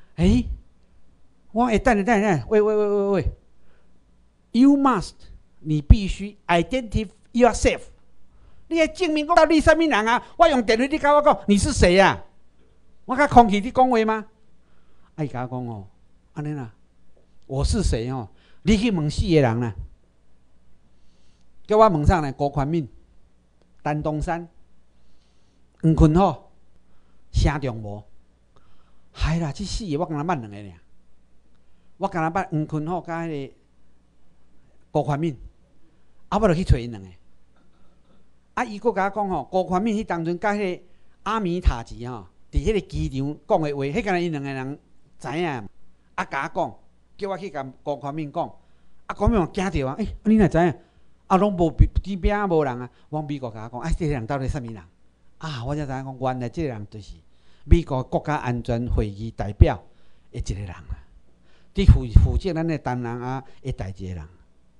我等喂 ，You must， 你必须 identify yourself， 你要证明到底什么人啊？我用电话你甲我讲，你是谁啊？我甲空气你讲话吗？伊甲我讲哦，安尼啦，我是谁哦？你去问4个人啦，叫我问上来，郭宽敏、陈东山、黄坤浩、谢仲无。嗨啦，这4个我敢若捌2个尔，我敢若捌黄坤浩甲迄个郭宽敏，啊，我就去找因2个。啊，伊佫甲我讲吼，郭宽敏迄当阵甲迄个阿米塔吉吼，伫迄个机场讲的话，迄敢若因2个人知影，啊，甲我讲，叫我去甲郭宽敏讲，啊，郭宽敏惊着啊，你哪知影？啊，拢无机边无人啊，我美国甲我讲，这个人到底什么人？啊，我才知影讲，原来这个人就是。美国国家安全会议代表的一个人啊，伫负责咱的东南亚的代志的人。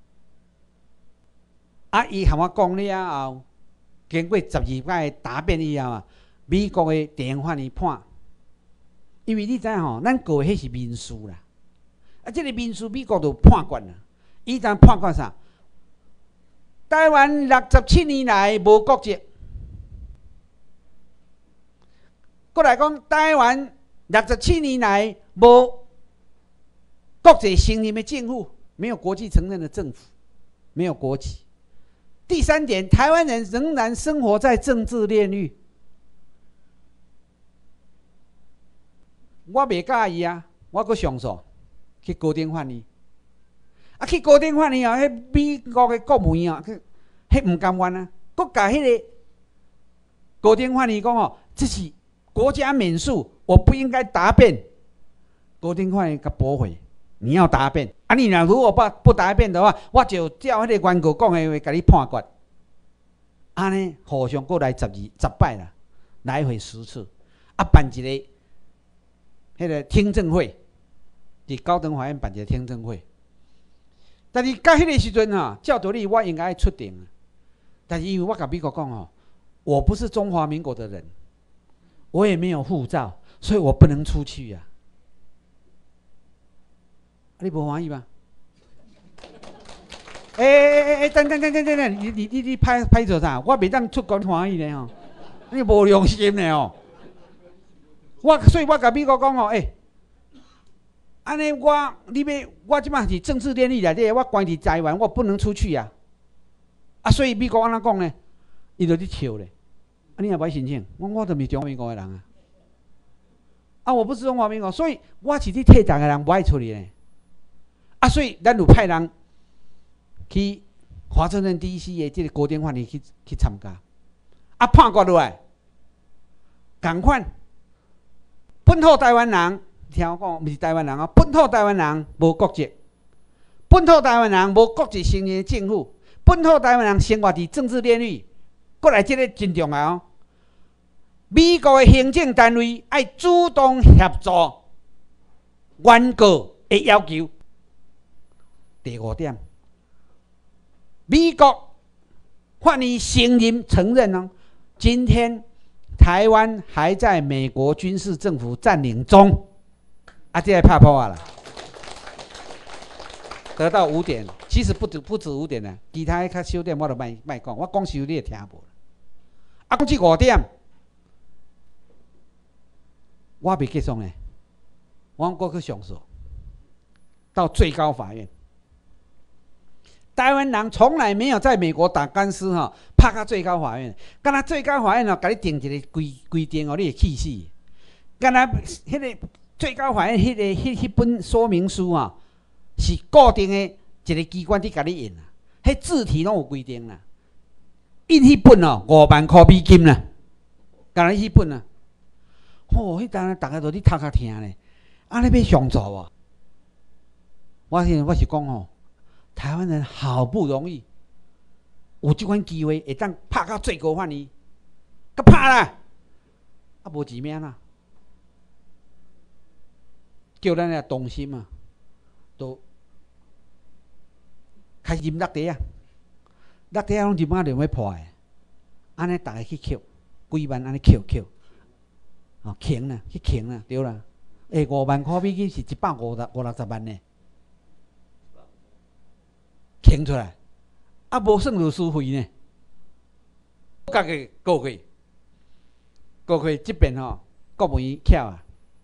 啊，伊和我讲了后，经过12摆答辩以后啊，美国的地方法院判，因为你知影吼，咱告的迄是民事啦，啊，这个民事美国就判决啦。伊当判决啥？ 台湾67年来无国籍。过来讲，台湾67年来无国际承认的政府，没有国际承认的政府，没有国籍。第三点，台湾人仍然生活在政治炼狱。我袂介意啊，我阁上诉去高等法院。去高等法院啊，迄美国的国务院啊，迄唔甘愿啊，阁甲迄个高等法院讲哦，这是国家免诉，我不应该答辩。高等法院甲驳回，你要答辩。你如果不答辩的话，我就照迄个原告讲的话，甲你判决。安尼互相过来10摆啦，来回10次。办一个迄个听证会，伫高等法院办一个听证会。但是到迄个时阵啊，照道理我应该出庭，但是因为我甲美国讲哦，我不是中华民国的人，我也没有护照，所以我不能出去啊。你不欢喜吗？等，你拍做啥？我袂当出国欢喜呢吼，你无良心呢哦。所以我甲美国讲哦，安尼我即摆是政治炼狱内底，我关伫台湾，我不能出去啊。所以美国安怎讲呢？伊就咧笑咧。你也不申请，我就毋是中华民国的人啊。我不是中华民国，所以我是咧替台个人不爱出去呢。所以咱有派人去华盛顿 DC 的这个高等法院去参加。判决落来，同款，本土台湾人。听我讲，不是台湾人啊，本土台湾人无国籍，本土台湾人无国际承认的政府，本土台湾人生活伫政治炼狱。过来，这个真重要哦。美国的行政单位要主动协助原告的要求。第5点，美国法院承认哦，今天台湾还在美国军事政府占领中。这个拍破啊啦，得到5点，其实不止5点呢，其他的较小点我就卖讲，我讲收你也听无。讲这5点，我未结束呢，我搁去上诉，到最高法院。台湾人从来没有在美国打官司哈，拍到最高法院，敢若最高法院哦，给你定一个规定哦，你会气死。敢若迄个。最高法院迄本说明书啊，是固定的一个机关伫甲你印啊，迄字体拢有规定啦。印迄本哦，5万块美金啦，干那迄本啊，迄当大家都咧头壳听咧，你要上诉无？我是讲哦，台湾人好不容易有即款机会，会当拍到最高法院，甲拍啦，无钱命啦。叫咱来动心啊，都开始落地啊，落地拢入马就要破的，安尼大家去扣，几万安尼扣，轻啦，去轻啦，对啦，5万块美金是150-160万呢，轻出来，无算律师费呢，家己过去这边吼，国务院巧啊。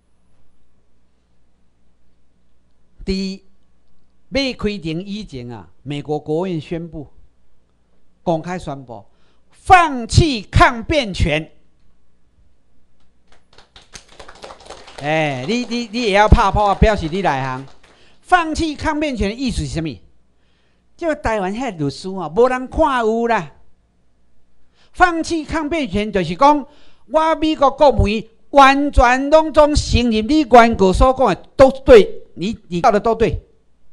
伫要开庭以前啊，美国国务院公开宣布放弃抗辩权。你也要拍破，表示你内行。放弃抗辩权的意思是什么？这台湾遐律师啊，无人看有啦。放弃抗辩权就是讲，我美国国务院完全拢总承认你原告所讲的都对。你到的都对，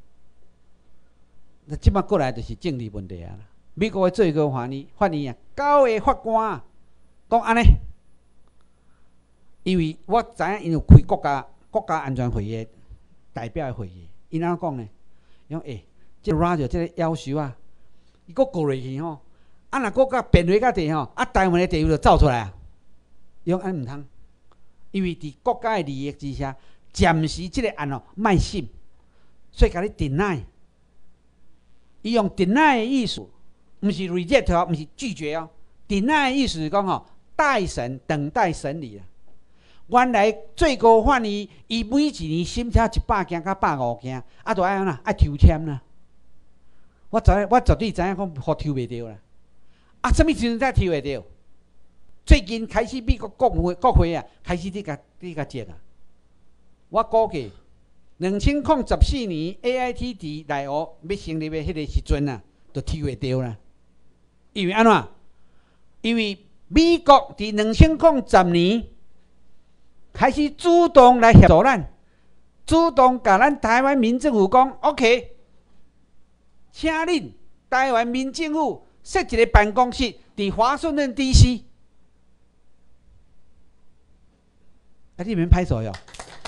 那即摆过来就是政治问题啊！美国的最高法院啊，高的法官啊，讲安尼，因为我知影因有开国家安全会议代表的会议，因安怎讲呢？伊讲这拉着这个要求啊，伊搁过落去吼，若搁甲变回甲地吼，台湾的地位就走出来啊！伊讲安尼毋通，因为伫国家的利益之下。暂时这个案哦，卖信，所以甲你 deny， 伊用 deny 的意思不是 reject 哦，不是拒绝哦。deny 的意思是讲吼，待审等待审理啦。原来最高法院伊每一年审查100件到150件，啊，就爱安那爱抽签啦。我绝对知影讲，互抽袂着啦。啊，什么时阵才抽会着？最近开始美国国会啊，开始伫甲接啊。我估计2014年 AIT 伫内湖要成立的迄个时阵啊，就抽会着啦。因为安怎？因为美国伫2010年开始主动来协助咱，主动甲咱台湾民政府讲 ，OK， 请恁台湾民政府设一个办公室伫华盛顿 DC。啊，你免拍手哟！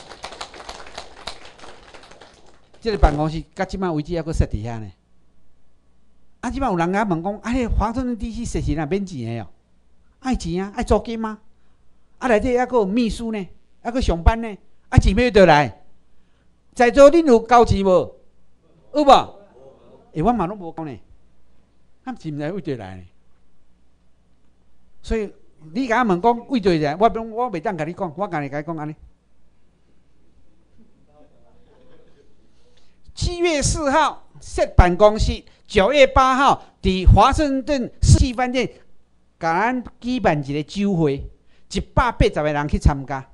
这个办公室到即摆为止还阁设伫遐呢。啊，即摆有人甲问讲，啊，华盛顿 DC 设是哪免钱的哦？爱钱啊，爱租金吗？啊，内底还阁有秘书呢，还阁上班呢，啊，钱要倒来？在座恁有交钱无？有无？我嘛拢无讲呢，啊，钱来为倒来呢？所以你甲我问讲为倒来，我袂当甲你讲，我甲你讲安尼。7月4号设办公室，9月8号伫华盛顿世纪饭店，甲咱举办一个酒会，180个人去参加。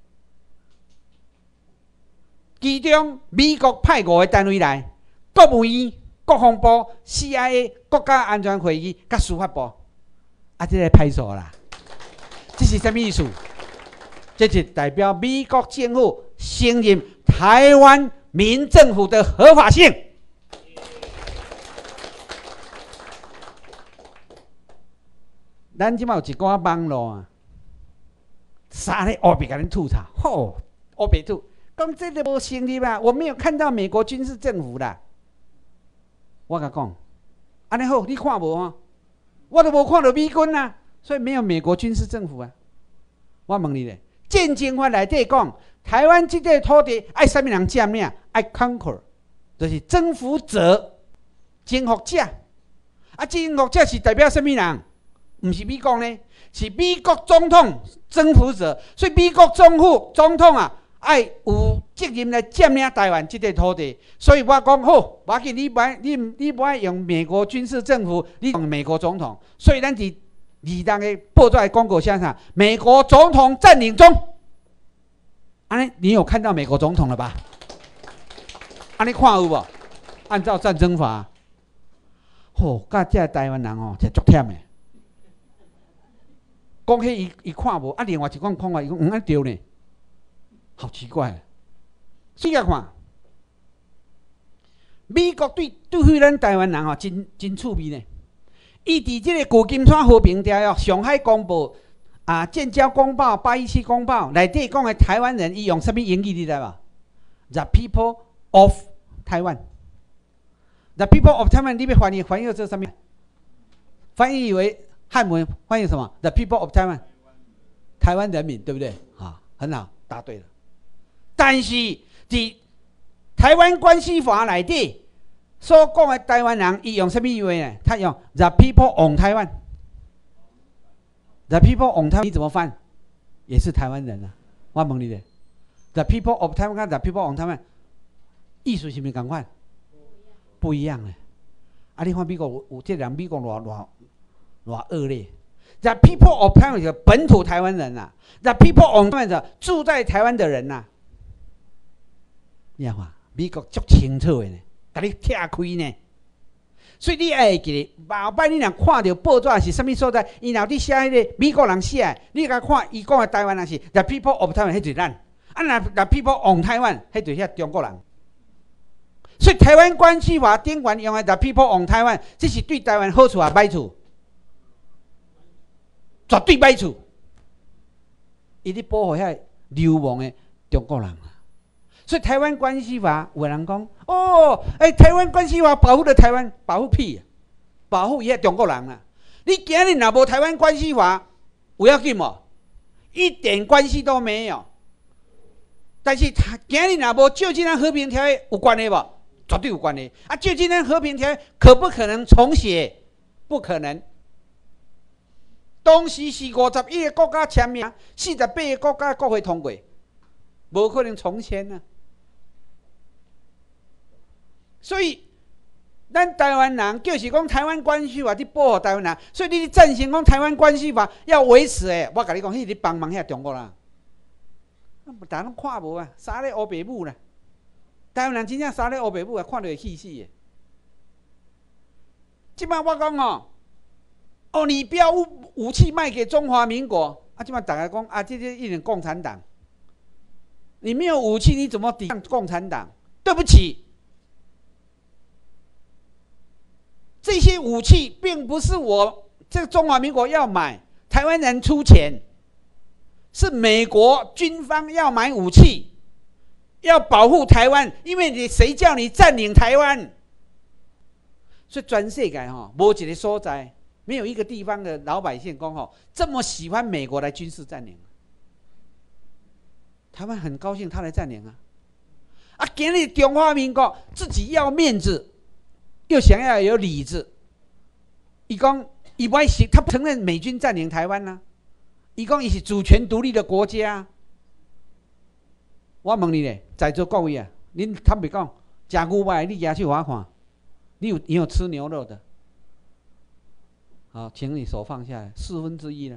其中美国派5个单位来，国务院、国防部、CIA、国家安全会议、甲司法部。啊，这个拍手啦！这是什么意思？这是代表美国政府承认台湾民政府的合法性。咱即马有一寡网络啊，啥咧黑白甲恁吐槽，吼，黑白吐，讲这个无成立啊，我没有看到美国军事政府啦。我甲讲，安尼好，你看无吼？我都无看到美军啊，所以没有美国军事政府啊。我问你咧，战争法内底讲，台湾这块土地爱什么人占领？爱 conquer， 就是征服者、征服者。啊，征服者是代表什么人？不是美国呢，是美国总统征服者。所以美国总统啊，爱有责任来占领台湾这块土地。所以我讲好，我紧你不爱用美国军事政府，你用美国总统。所以咱伫2档的报纸广告写啥？美国总统占领中。安尼，你有看到美国总统了吧？安尼看有无？按照战争法，吼，甲这台湾人哦，是足忝的。讲迄伊看无，啊，另外一讲看法，伊讲安对呢，好奇怪。所以看，美国对咱台湾人哦，真趣味呢。伊伫即个旧金山和平条约、上海公报、建交公报、817公报内底讲的台湾人，伊用什么英语你知无 ？The people of Taiwan。The people of Taiwan， 你要翻译做什么？翻译为汉文，翻译什么 ？The people of Taiwan， 台湾人民，对不对？很好，答对了。但是伫台湾关系法内底。所讲的台湾人，伊用什么语言呢？他用 The people on Taiwan。The people on Taiwan， 你怎么翻？也是台湾人啊。我问你咧 ，The people of Taiwan 跟 The people on Taiwan， 意思是不是同款？不一样诶。啊，你看美国有这人，美国偌恶劣。The people of Taiwan 是本土台湾人啊 ，The people on Taiwan 是住在台湾的人呐、啊。你看，美国足清楚的呢。甲你拆开呢，所以你会记得，后摆你若看到报纸是啥物所在，伊若伫写迄个美国人写的，你甲看伊讲的台湾人是 The people of Taiwan， 迄就是咱；若 The people on Taiwan， 迄就是遐中国人。所以台湾关系法顶悬用的 The people on Taiwan， 这是对台湾好处啊，歹处？绝对歹处。伊咧保护遐流氓的中国人啊。所以台湾关系法，有人讲哦，台湾关系法保护了台湾，保护屁、啊，保护伊遐中国人啊！你今日若无台湾关系法，有要紧无？一点关系都没有。但是今日若无旧金山和平条约有关系无？绝对有关系。啊，旧金山和平条约可不可能重写？ 不可能。当时是51个国家签名，48个国家国会通过，无可能重签啊。所以，咱台湾人就是讲台湾关系法，你保护台湾人，所以你赞成讲台湾关系法要维持诶。我甲你讲，迄日帮忙遐中国人，大拢看无啊，杀咧乌白母啦。台湾人真正杀咧乌白母啊，看到会气死诶。即摆我讲哦，你不要武器卖给中华民国啊！即摆大家讲啊，这一点共产党，你没有武器，你怎么抵抗共产党？对不起，这些武器并不是我这个中华民国要买，台湾人出钱，是美国军方要买武器，要保护台湾，因为你谁叫你占领台湾？所以全世界无一个所在，没有一个地方的老百姓讲这么喜欢美国来军事占领。台湾很高兴他来占领啊！今日中华民国自己要面子，又想要有里子。伊讲伊不行，他不承认美军占领台湾啊。伊讲伊是主权独立的国家。我问你咧，在座各位啊，恁坦白讲，吃牛排你拿去我看，你有吃牛肉的？好，请你手放下来，1/4了。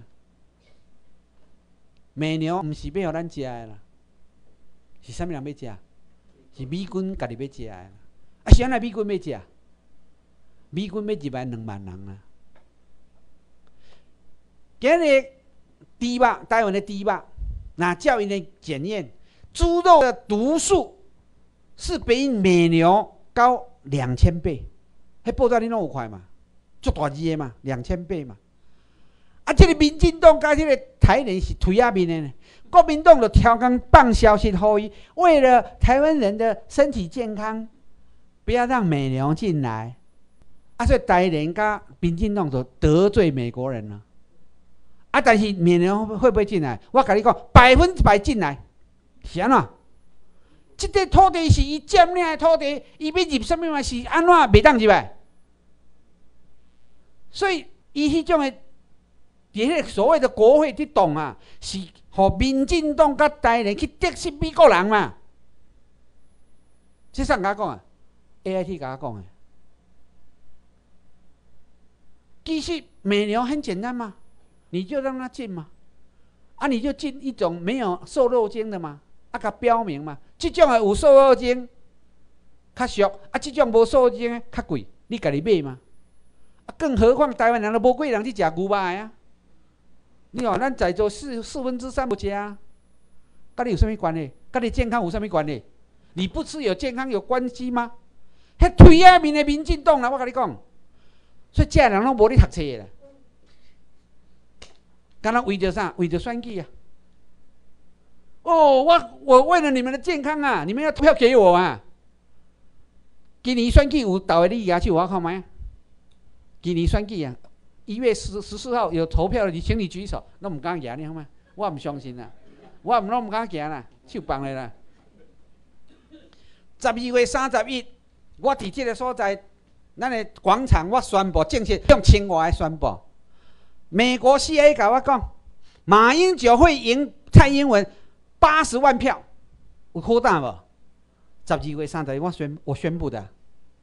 美牛不是要互咱吃的啦，是啥物人要吃？是美军家己要吃的啦。是安那美军要吃？美军要入来2万人啊！今日猪肉，台湾的猪肉，那照因的检验，猪肉的毒素是比美牛高2000倍。迄报纸你拢有看嘛？足大字的嘛，2000倍嘛。这个民进党甲这个台联是推下面的呢。国民党就超工放消息呼吁，为了台湾人的身体健康，不要让美牛进来。所以台联甲民进党就得罪美国人了。但是美牛会不会进来？我跟你讲，100%进来。是安怎？这块土地是伊占领的土地，伊要入什么嘛？是安怎袂当入来？所以伊迄种的，迄个所谓的国会的动啊，是互民进党甲台联去得失美国人嘛。这啥甲我讲啊 ？AIT 甲我讲的。其实美牛很简单嘛，你就让它进嘛，你就进一种没有瘦肉精的嘛，甲标明嘛，这种的有瘦肉精较俗，这种无瘦肉精的较贵，你家己买嘛。更何况台湾人都无几人去吃牛排啊！你看咱在座3/4不吃啊，跟你有什么关系？跟你健康有什么关系？你不吃有健康有关系吗？迄推下面的民进党啦，我跟你讲。所以这人拢无咧读册啦，干那为着啥？为着选举啊！我为了你们的健康啊，你们要投票给我啊！今年选举有投的你拿去我看卖。今年选举啊，1月14号有投票的，请你举手。拢唔敢行，你好吗？我唔相信啦，拢唔敢行啦，手放咧啦。12月31，我伫这个所在。咱的广场，我宣布正式用清话来宣布。美国 CIA 甲我讲，马英九会赢蔡英文80万票，有可能无？12月31，我宣布的。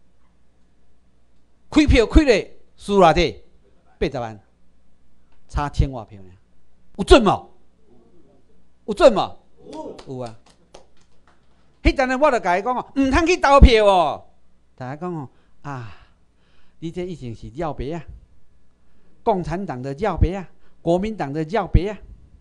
开票开了输偌济？80万，差1000多票呢。有准无？有准无？有啊。迄阵我就甲伊讲唔通去投票哦。大家讲你这一定是绕别啊！共产党的绕别啊，国民党的绕别啊。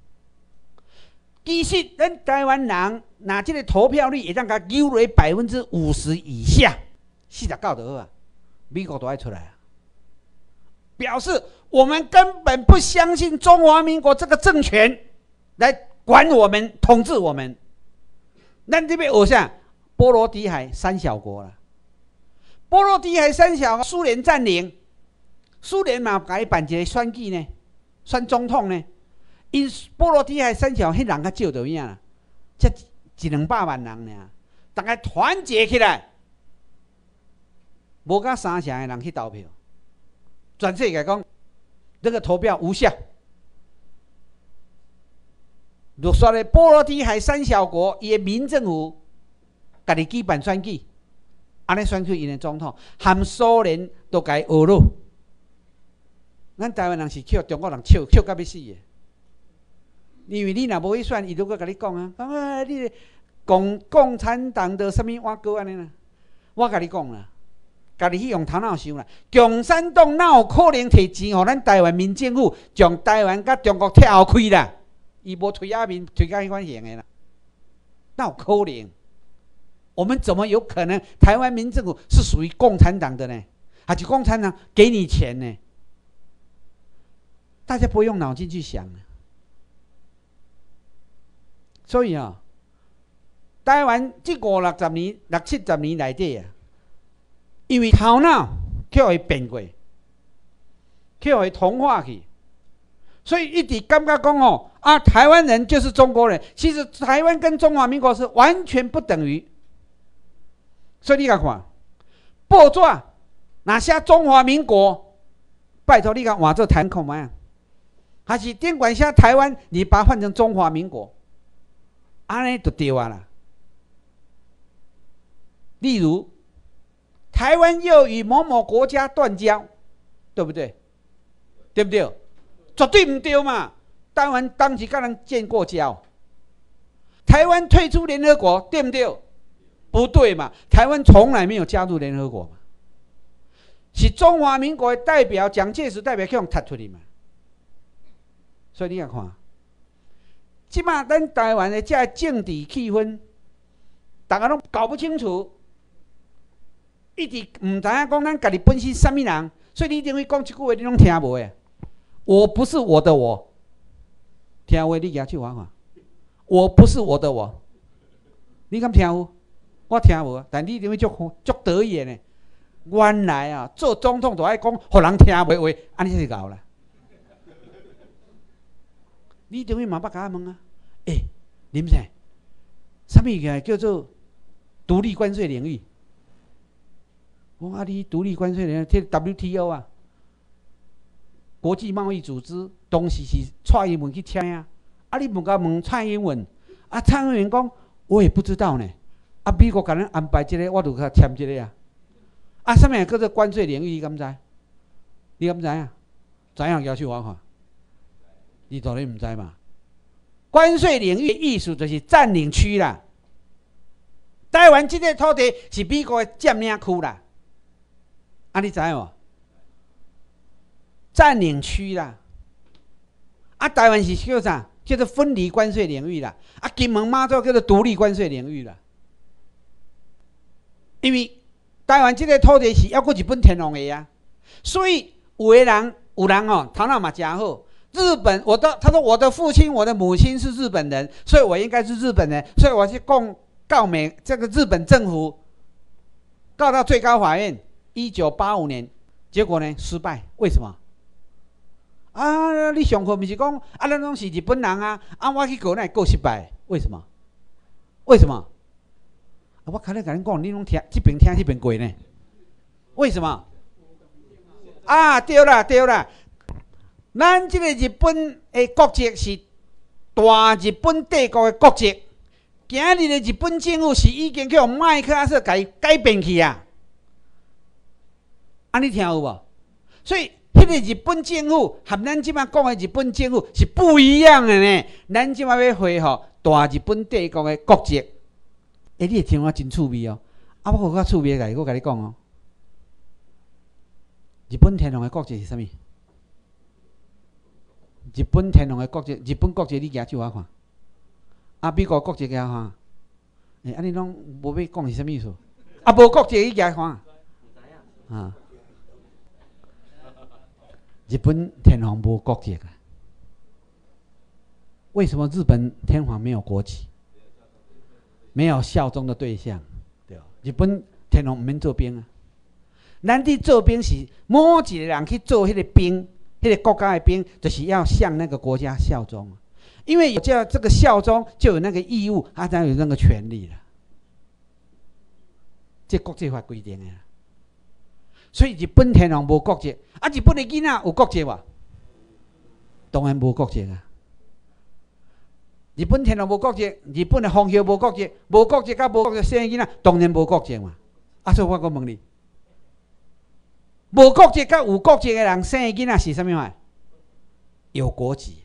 其实咱台湾人拿这个投票率会当甲扭落50%以下，49就好啊。美国都爱出来啊，表示我们根本不相信中华民国这个政权来管我们、统治我们。咱这边学啥？波罗的海3小国了。波罗的海3小国，苏联占领，苏联嘛甲伊办一个选举呢，选总统呢。因波罗的海3小国迄人较少就影啦，才100-200万人呢，大家团结起来，无甲3成的人去投票， 全世界讲这个投票无效。就说咧，波罗的海三小国伊的民政府家己举办选举，安尼选出因的总统，含苏联都甲伊学咯。咱台湾人是笑中国人笑到要死的，因为你若无去选，伊都搁甲你讲啊，讲啊，你共产党的什么碗糕安尼啦，我甲你讲啦。家己去用头脑想啦，共产党哪有可能摕钱互咱台湾民政府，将台湾甲中国拆后开啦？伊无推下面推到迄款型的啦，哪有可能？我们怎么有可能？台湾民政府是属于共产党的呢？还是共产党给你钱呢？大家不会用脑筋去想。所以啊，台湾这50-60年、60-70年内底啊。因为头脑叫伊变过，叫伊同化去，所以一直感觉讲哦啊，台湾人就是中国人。其实台湾跟中华民国是完全不等于。所以你看，报纸哪写中华民国，拜托你看换做台湾看嘛样，还是顶管写台湾，你把它换成中华民国，安尼就对啊啦。例如。台湾又与某某国家断交，对不对？对不对？绝对唔对嘛！台湾当时跟人建过交，台湾退出联合国，对不对？不对嘛！台湾从来没有加入联合国嘛，是中华民国的代表蒋介石代表去用踢出去嘛。所以你看，即马咱台湾的这政治气氛，大家拢搞不清楚。一直唔知影讲咱家己本身什么人，所以你一定会讲一句话，你拢听无诶。我不是我的我，听话你举手看看。我不是我的我，你敢听有？我听无，但你一定会足得意呢。原来啊，做总统就爱讲，互人听无话，安尼是够啦。你一定会嘛捌甲我问啊？林生，什么叫做独立关税领域？我讲你独立关税领域，这 WTO 啊，国际贸易组织，当时是蔡英文去签啊。你问甲问蔡英文，蔡英文讲我也不知道呢。美国甲咱安排这个，我就甲签这个啊。什么叫做关税领域？你敢知？你敢知啊？知影举手我看。你当然唔知嘛。关税领域的意思就是占领区啦。台湾这个土地是美国的占领区啦。你知无？占领区啦。台湾是叫啥？叫做分离关税领域啦。金门、马祖叫做独立关税领域啦。因为台湾这个土地是要过日本天皇的呀，所以有人头脑嘛真好。日本，他说我的父亲、我的母亲是日本人，所以我应该是日本人，所以我去告这个日本政府，告到最高法院。1985年，结果呢失败，为什么？你上课不是讲咱拢是日本人啊？我去告那告失败，为什么？为什么？我开始跟你讲，你拢听这边听那边过呢？为什么？对啦，咱这个日本的国籍是大日本帝国的国籍，今日的日本政府是已经去用麦克阿瑟改变去啊。你听有无？所以，迄个日本政府和咱即摆讲的日本政府是不一样的呢。咱即摆要恢复大日本帝国的国籍，你会听我真趣味哦。我更较趣味的，我甲你讲哦。日本天皇的国籍是啥物？日本天皇的国籍，日本国籍你举手我看。美国国籍举看。安尼拢无要讲是啥物意思？无国籍你举看。日本天皇无国籍啊？为什么日本天皇没有国籍？没有效忠的对象，对吧？日本天皇唔免做兵啊。咱伫做兵是每一个人去做迄个兵，迄个国家的兵，就是要向那个国家效忠。因为有这个效忠，就有那个义务，才有那个权利了。这国际法规定的。 所以日本天皇无国籍，啊，日本的囡仔有国籍无？当然无国籍啊。日本天皇无国籍，日本的皇后无国籍，无国籍甲无国籍生囡仔，当然无国籍嘛。啊，所以我讲问你，无国籍甲有国籍的人生囡仔是啥物话？有国籍。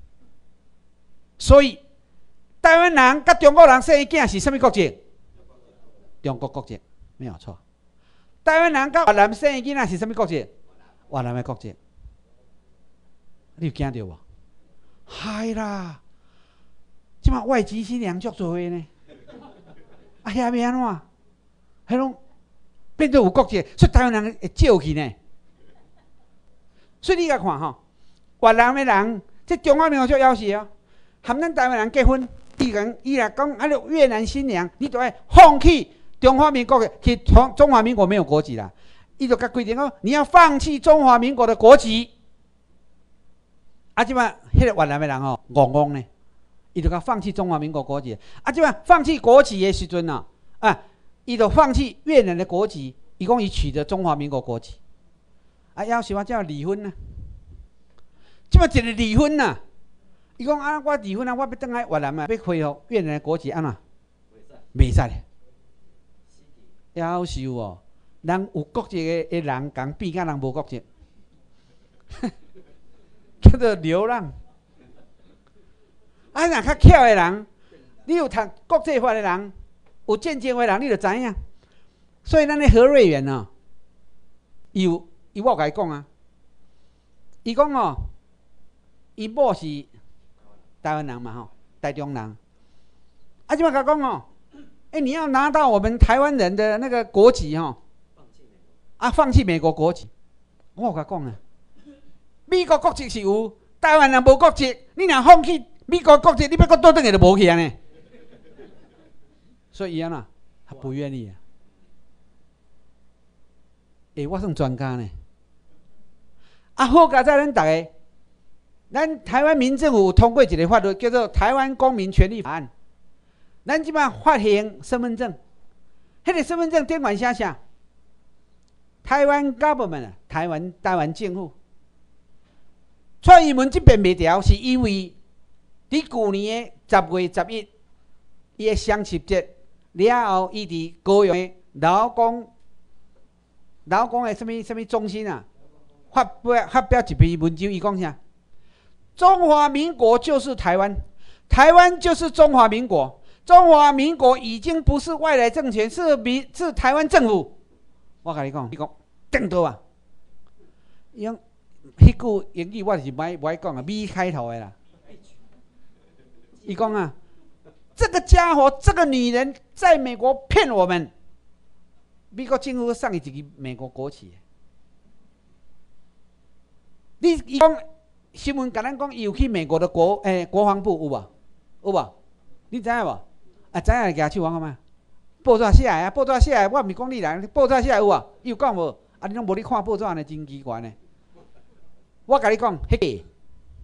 所以台湾人甲中国人生囡仔是啥物国籍？中国国籍，没有错。台湾人甲越南生囡仔是啥物国籍？越南的国籍。你有惊到无？嗨啦！即马外籍新娘足多呢，啊，遐要安怎？迄拢变做有国籍，所以台湾人会照去呢。所以你甲看吼，越南的人，即中华民国足夭寿哦，含咱台湾人结婚，伊来讲，啊，越南新娘，你都要放弃中华民国去中华民国没有国籍啦。伊就甲规定讲，你要放弃中华民国的国籍。啊，即摆迄个越南的人哦，戆戆呢。伊就甲放弃中华民国国籍，啊，即摆放弃国籍的时阵啊，伊就放弃越南的国籍，伊讲伊取得中华民国国籍，啊，要是我叫离婚啊，即摆一个离婚啊，伊讲啊，我离婚啊，我要转来越南啊，要恢复越南的国籍安怎？袂使咧，夭寿哦，人有国籍的人讲比甲人无国籍，叫做流浪。啊，若较巧的人，你有读国际法的人，有见证的人，你就知影。所以咱的何瑞元哦，伊我甲伊讲啊，伊讲哦，伊某是台湾人嘛吼，台中人。啊，即摆甲讲哦，你要拿到我们台湾人的那个国籍吼，放弃美国国籍。我有甲讲啊，美国国籍是有，台湾人无国籍，你若放弃美国国籍，你要搁倒转去就无去啊呢。所以伊安怎，他不愿意啊。我算专家呢。啊，好佳在咱大家，咱台湾民政府有通过一个法律，叫做《台湾公民权利法案》。咱即摆发行身份证，迄个身份证顶管写啥？台湾 government， 台湾政府。蔡英文这边袂调，是因为伫去年的10月11日，伊的双十节了后，伊伫高雄的劳工的什么中心啊，发表一篇文章，伊讲啥？中华民国就是台湾，台湾就是中华民国，中华民国已经不是外来政权，是台湾政府。我甲你讲，顶多啊，伊讲迄句英语我是不爱讲啊 ，V 开头的啦。伊讲啊，这个家伙，这个女人在美国骗我们。美国政府送伊一个美国国旗。伊讲新闻甲咱讲，伊有去美国的国防部有无？有无？你知影无？啊，知影举手我看嘛。报纸写啊，报纸写，我毋是讲你人，报纸写有无？伊有讲无？啊，你拢无咧看报纸呢，真奇怪呢。我甲你讲，迄个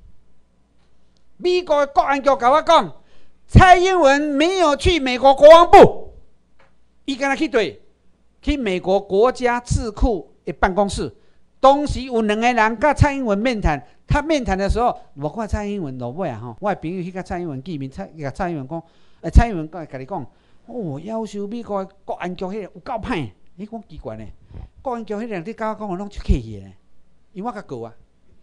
美国的国安局甲我讲，蔡英文没有去美国国防部，伊敢若去对？去美国国家智库的办公室。当时有2个人甲蔡英文面谈，他面谈的时候，我看蔡英文落尾啊吼，我的朋友去甲蔡英文见面，甲蔡英文讲，蔡英文甲你讲，哦，要求美国的国安局迄个有够歹，你讲奇怪呢？国安局迄个你甲我讲的拢足客气的，因为我甲告啊，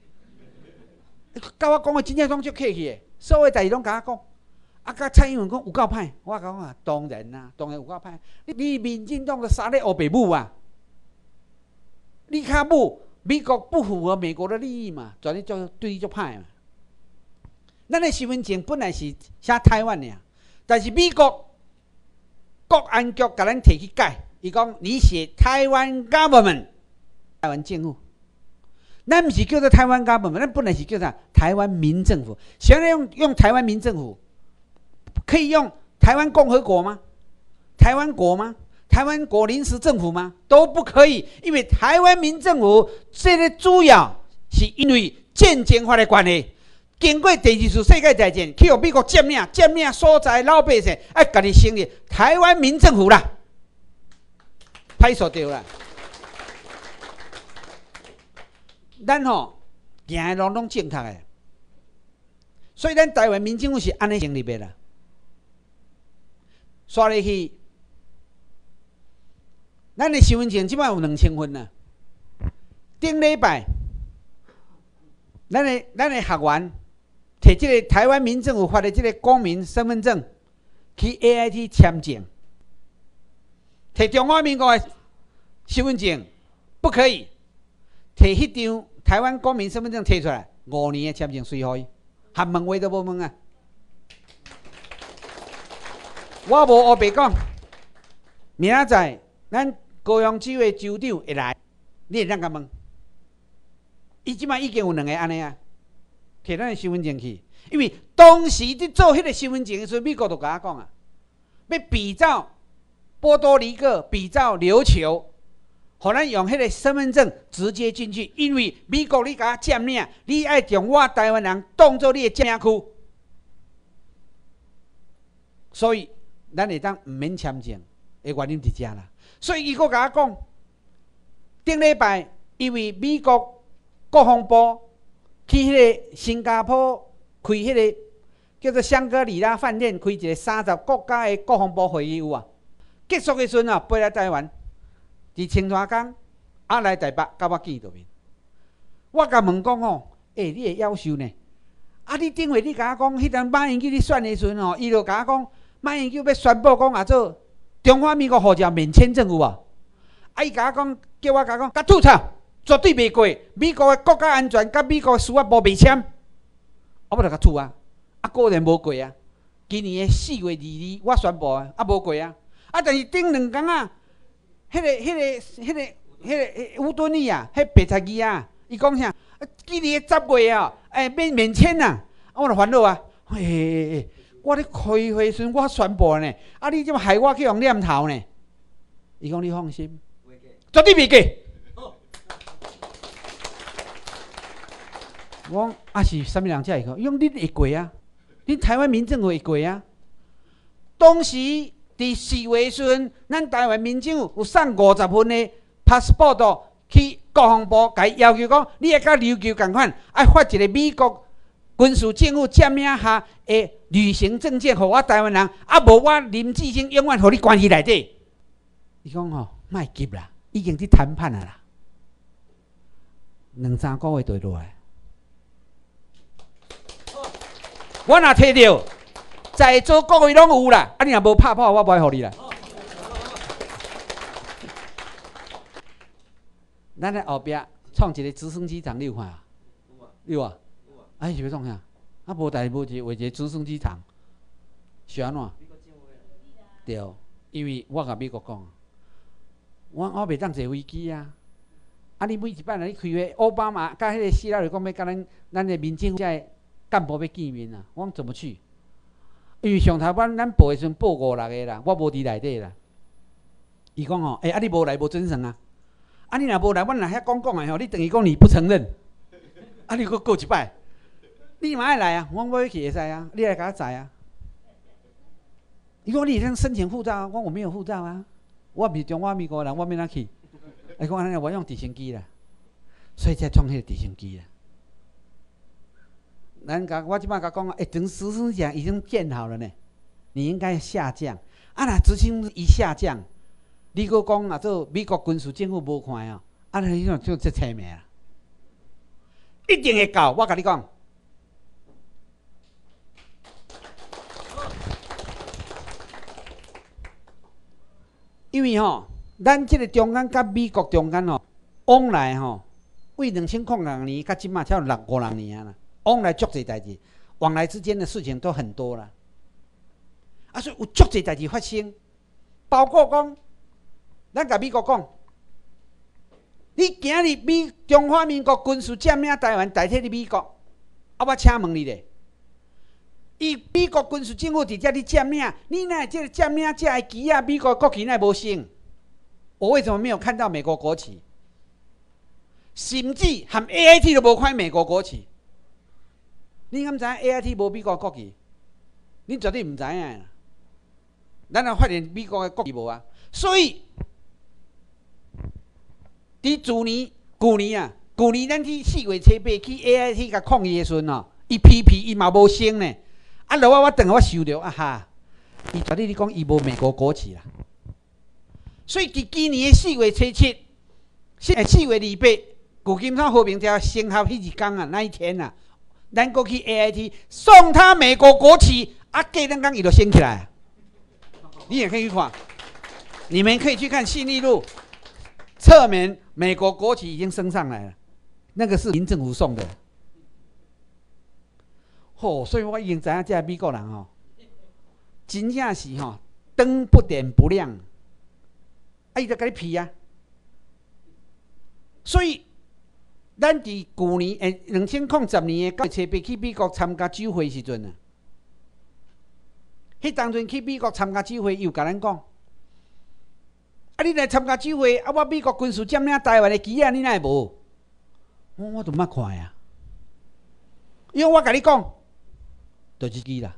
甲我讲的真正拢足客气的，所有代志拢甲我讲。啊，甲蔡英文讲有够歹，我讲啊，当然啦，当然有够歹。你民进党的杀咧黑白母啊，你较母，美国不符合美国的利益嘛，全咧就对你足歹嘛。咱的身份证本来是写台湾的，但是美国国安局甲咱摕去改，伊讲你写台湾 government， 台湾政府。咱毋是叫做台湾 government， 咱本来是叫啥？台湾民政府。现在用台湾民政府。可以用台湾共和国吗？台湾国吗？台湾国临时政府吗？都不可以，因为台湾民政府这个主要是因为战争法的关系，经过第2次世界大战，去互美国占领所在老百姓，爱家己成立台湾民政府啦，歹势对啦。 咱吼行的路拢正确的，所以咱台湾民政府是安尼成立的啦。刷入去，咱的身份证即摆有2000份啦。顶礼拜，咱的学员摕即个台湾民政府发的即个公民身份证去 AIT 签证，摕中华民国的身份证不可以，摕迄张台湾公民身份证摕出来，5年的签证随互伊，含问话都无问啊！我无黑白讲，明仔载咱高雄州的州长会来，你会当甲问？伊即摆已经有2个安尼啊，摕咱的身份证去，因为当时伫做迄个身份证的时候，美国就甲我讲啊，要比照波多黎各，比照琉球，互咱用迄个身份证直接进去，因为美国你甲我占领，你爱将我台湾人当作你的占领区，所以咱会当毋免签证的原因伫遮啦。所以伊阁甲我讲，顶礼拜因为美国国防部去迄个新加坡开迄个叫做香格里拉饭店开一个30国家的国防部会议有啊，结束的时阵啊，飞来台湾，伫清川港啊来台北，甲我见到面。我甲问讲吼，你会夭寿呢？啊，你顶回你甲我讲，迄阵马英九你选的时阵吼，伊就甲我讲，马英九要宣布讲啊做中华民国护照免签证有无？啊，伊甲我讲，叫我甲吐槽。绝对袂过，美国的国家安全甲美国的司法部袂签，我就甲吐啊！啊，果然无过啊！今年的4月22日，我宣布啊，无过啊！啊，但是顶2天啊，迄个吴敦义啊，迄白菜鸡啊，伊讲啥？今年的10月啊，免签啊！我就烦恼啊！我咧开会时我宣布呢，啊，你怎害我去用念头呢？伊讲你放心，绝对袂过。我讲啊是啥物人才会过？伊讲恁会过啊，恁台湾民政府会过啊。当时伫4月时阵，咱台湾民政府有送50份的 passport 去国防部，甲伊要求讲，你会甲琉球共款，爱发一个美国军事政府占领下的旅行证件，互我台湾人，啊无我林志兴永远互你关系内底。伊讲吼，莫急啦，已经伫谈判啦，2-3个月就会落来。我若摕到，在座各位拢有啦。啊，你若无拍破，我不会互你啦。咱咧后壁创一个直升机场，你有看啊？有啊。啊，是要创啥？啊，无代无志画一个直升机场，是安怎？对，因为我甲美国讲，我袂当坐飞机啊。啊，你每一摆来你开会，奥巴马甲迄个希拉里讲要甲咱的民政府在。干部要见面啊！我怎么去？因为上台湾咱报的时阵报5-6个啦，我无伫内底啦。伊讲吼，啊你无来无准绳啊！啊你若无来，阮若遐讲的吼，你等于讲你不承认。啊你搁过一摆，你嘛爱来啊！我要去会使啊，你来甲我载啊！伊讲你通申请护照啊，我没有护照啊，我毋是中华民国人，我免哪去？伊讲安尼，我用直升机啦，所以才创迄个直升机啦。我即摆甲讲，等直升机已经建好了呢，你应该下降。啊，若直升机一下降，你搁讲啊，做美国军事政府无看哦，啊，迄种就凄命啊，一定会到。我甲你讲，因为吼，咱即个中间甲美国中间吼往来吼，为2006年甲即摆才有5-6年啊啦。往来足侪代志，往来之间的事情都很多啦。啊，所以有足侪代志发生，包括讲，咱甲美国讲，你今日中华民国军事占领台湾，代替你美国，啊，我请问你咧，美国军事政府伫遮你占领，你哪这个占领这个旗啊？美国国旗哪无升？我为什么没有看到美国国旗？甚至含 AIT 都无看美国国旗。你敢知 AIT 无美国国旗？你绝对唔知影。咱若发现美国的国旗无啊，所以伫旧年啊， 去年咱去4月初8去 AIT 甲抗议的时阵哦，伊批评伊嘛无升呢。啊，落我等下我收着啊哈，伊绝对你讲伊无美国国旗啦。所以伫今年的4月初7、4月28，旧金山和平条生效迄日天啊，那一天啊，咱过去 AIT 送他美国国旗，啊，过两天伊就升起来。你也可以去看，你们可以去看信义路侧面美国国旗已经升上来了，那个是民政府送的。所以我已经知影这美国人哦，真正是吼灯不点不亮，啊，伊就甲你批啊。所以，咱伫去年2010年的9月初8去美国参加酒会时阵啊，迄当阵去美国参加酒会，又甲咱讲，啊，你来参加酒会，啊，我美国军事占领台湾的旗啊，你哪会无？我都捌看呀，因为我甲你讲，就是支啦，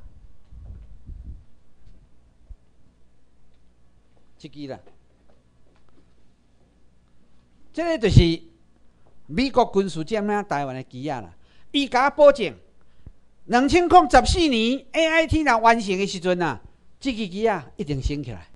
这支啦。这个就是美国军事占领台湾的旗啊啦。伊甲我保证，2014年 AIT 若完成的时阵啊，这支旗啊一定升起来。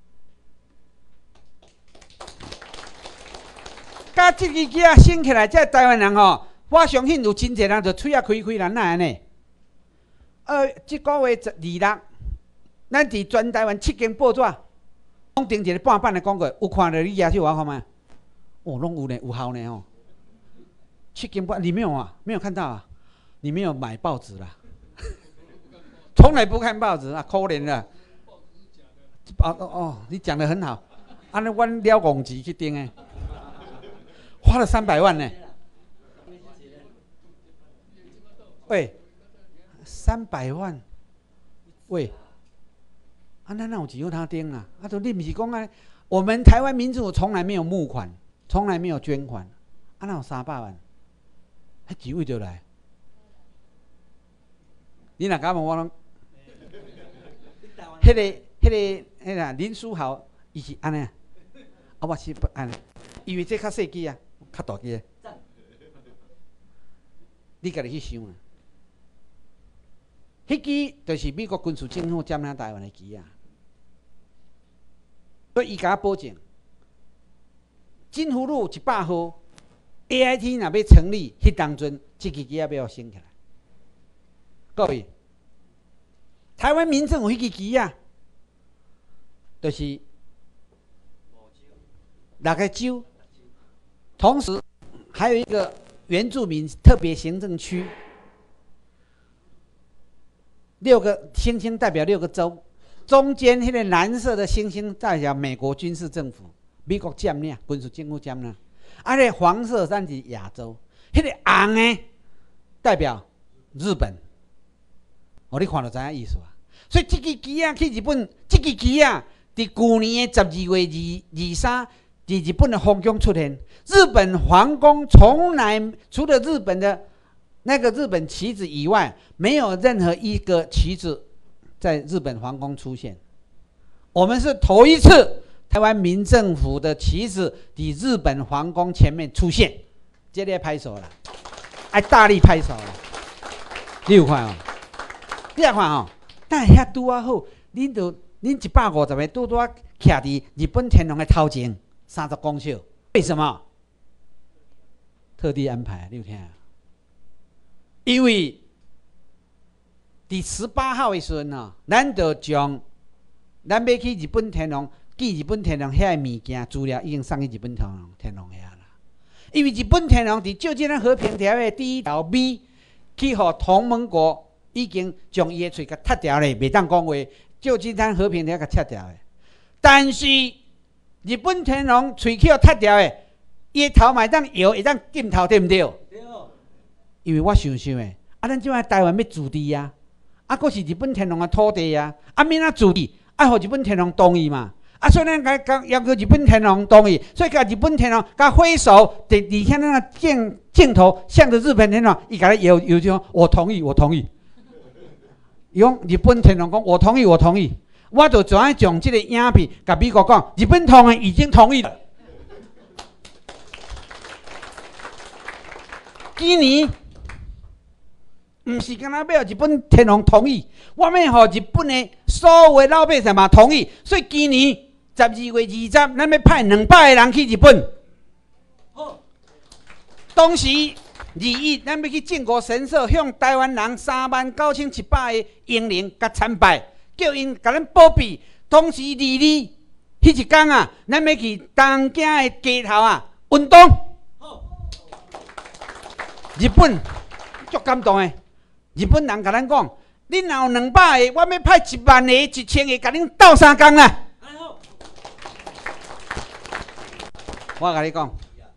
甲这支旗啊升起来，这台湾人吼，我相信有真侪人就嘴啊开开啦，哪安尼？这个月12日，咱伫全台湾7间报纸，拢登一个半版的广告，有看到你举手我看卖？哦，拢有呢，有效呢哦。7间报，你没有啊？没有看到啊？你没有买报纸啦？从来不看报纸啊，可怜了。你讲得很好。按照我了公钱去订的，花了300万呢。喂，300万，喂，啊，那有钱有他订啊？啊，你不是讲啊？我们台湾民主从来没有募款，从来没有捐款，啊，那有300万，迄几位就来？你若敢问我拢，迄个林书豪，伊是安尼啊？啊，我是安尼，因为这较细机啊，较大机。你家己去想啊，迄支就是美国军事政府占领台湾的旗啊。所以伊甲我保证，金湖路100号 AIT 若要成立，迄当阵这支旗要升起来。各位，台湾民政府迄支旗啊，就是6个州，同时还有一个原住民特别行政区，6个星星代表6个州。中间迄个蓝色的星星代表美国军事政府，美国占领，军事政府占领。啊，那黄色咱是亚洲，迄个红的代表日本。你看就知影意思啊。所以这支旗啊，去日本，这支旗啊，伫去年的12月23，伫日本的皇宫出现。日本皇宫从来除了日本的那个日本旗子以外，没有任何一个旗子在日本皇宫出现，我们是头一次台湾民政府的旗子在日本皇宫前面出现，这里拍手了，爱大力拍手了。你有看哦？你也看哦？但是遐拄啊好，恁150个拄啊徛伫日本天皇的头前30公尺，为什么？特地安排，你有听啊？因为第18号的时阵哦，咱就将咱要去日本天皇寄日本天皇遐个物件资料已经送去日本天皇遐啦。因为日本天皇伫旧金山和平条约第1条 B 去互同盟国已经将伊的嘴甲踢掉咧，袂当讲话。旧金山和平条约甲踢掉的，但是日本天皇喙齿踢掉的，伊的头嘛会当摇，会当镜头，对毋对？对。因为我想想诶，咱即摆台湾要自治啊。佫是日本天皇的土地啊！免怎自治？互日本天皇同意嘛？所以咱要求日本天皇同意，所以甲日本天皇甲挥手，而且那个镜头向着日本天皇，伊甲咱摇说：“我同意，我同意。”用日本天皇讲：“我同意，我同意。”我就怎样将这个影片甲美国讲，日本天皇已经同意了。 今年唔是干那要日本天皇同意，我要互日本的所有的老百姓嘛同意，所以今年12月20，咱要派200个人去日本。当时2亿，咱要去靖国神社，向台湾人39700个英灵甲参拜，叫因甲咱保庇。当时2日迄一天啊，咱要去东京的街头啊运动。日本足感动的。日本人甲咱讲，恁若有200个，我要派10000个、1000个，甲恁斗3工啦。我甲你讲，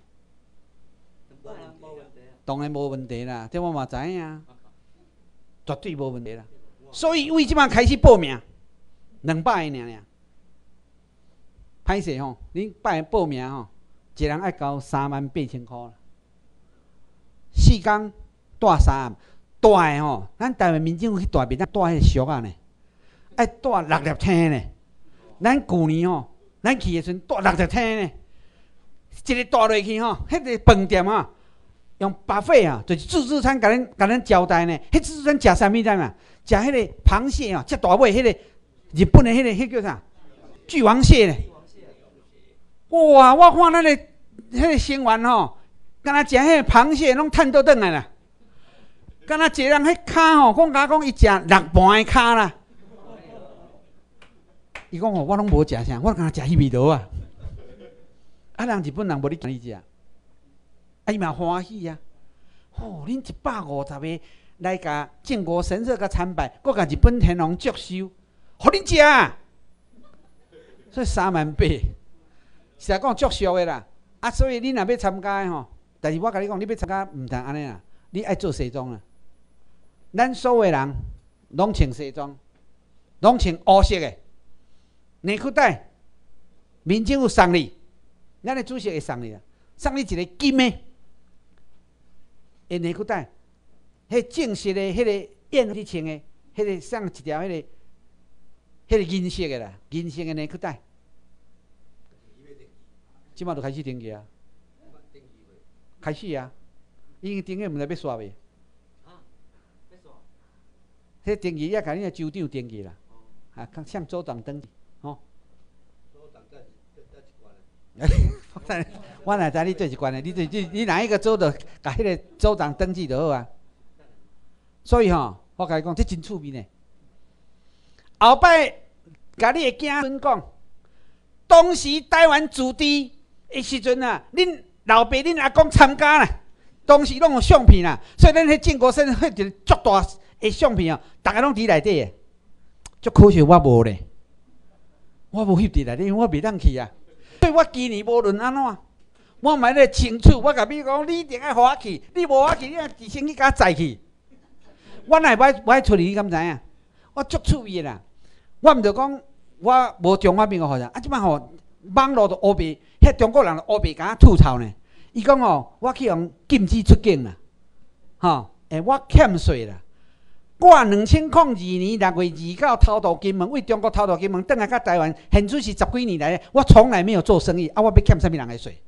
当然无问题啦，这我嘛知影，绝对无问题啦。所以为即摆开始报名，200个尔。歹势吼，恁报名吼，一人爱交38000块啦，4天带3暗。带的吼，咱台湾民政府去带袂当带迄个俗啊呢，爱带60天呢。咱旧年吼，咱去的时阵带60天呢，一个带落去吼，迄个饭店啊，用巴菲啊，就是自助餐，甲咱招待呢。迄自助餐食啥物知嘛？食迄个螃蟹啊，遮大尾，迄个日本的迄叫啥？巨王蟹呢？哇！我看咱的迄个成员吼，敢若食迄个螃蟹，拢趁倒转来啦。敢若一个人迄骹吼，讲伊食6盘的骹啦。伊讲吼，我拢无食啥，我敢若食迄味道啊。啊，人日本人无你食，啊伊嘛欢喜啊。吼，恁150个来甲靖国神社甲参拜，搁甲日本天皇接收，互恁食啊。所以38000，是来讲足俗的啦。啊，所以恁若要参加的吼，但是我甲你讲，你要参加毋通安尼啦，你爱做西装啦。咱所有人拢穿西装，拢穿乌色的内裤带，民政府送你，咱的主席会送你啊，送你一个金的内裤带，迄正式的迄个宴会穿的，迄个送一条迄个银色的啦，银色的内裤带。即马就开始登记啊，开始啊，已经登记，毋知要刷未？迄登记也甲恁个州长登记啦，啊，向州长登记，吼。州长在一关咧。我哪知你做一关咧？你哪一个州的，甲迄个州长登记就好啊。所以吼，我甲你讲，这真趣味呢。后摆甲你的囝孙讲，当时台湾自治的时阵啊，恁老爸、恁阿公参加啦，当时拢有相片啦，所以咱迄靖国神迄一个足大。诶，相片哦，大家拢伫内底诶，足可惜我无咧，我无翕伫内底，因为我袂当去啊。所以我今年无论安怎，我嘛咧清楚，我甲你讲，你一定爱互我去，你无我去，你自身去甲我载去。我哪会爱出去？你敢知影？我足趣味啦。我毋着讲我无中华民国好啥，啊，即摆吼网络都乌白，遐中国人乌白甲我吐槽呢。伊讲哦，我去用禁止出境啦，吼，我欠税啦。我2002年6月29偷渡金门，为中国偷渡金门，转来到台湾，现在是10几年来，我从来没有做生意，啊，我要欠啥物人的税？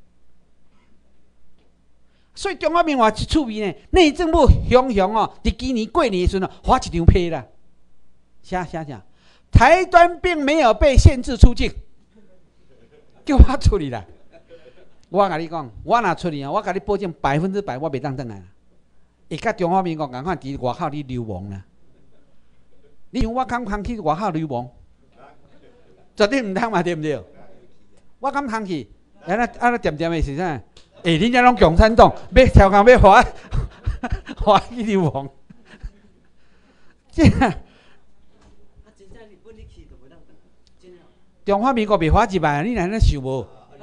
所以中华民国一趣味呢，内政部雄雄哦，伫今年过年的时候，发一张批啦，写，台端并没有被限制出境，叫我出去啦。我甲你讲，我若出去啊，我甲你保证100%，我袂当转来啦。会甲中华民国共款伫外口咧流亡啦，你像我敢去外口流亡，绝对毋通嘛，对毋对？我敢通去，安那点的是啥？恁遮拢共产党，要超工要我去流亡，这中华民国袂罚1万，你哪能想无？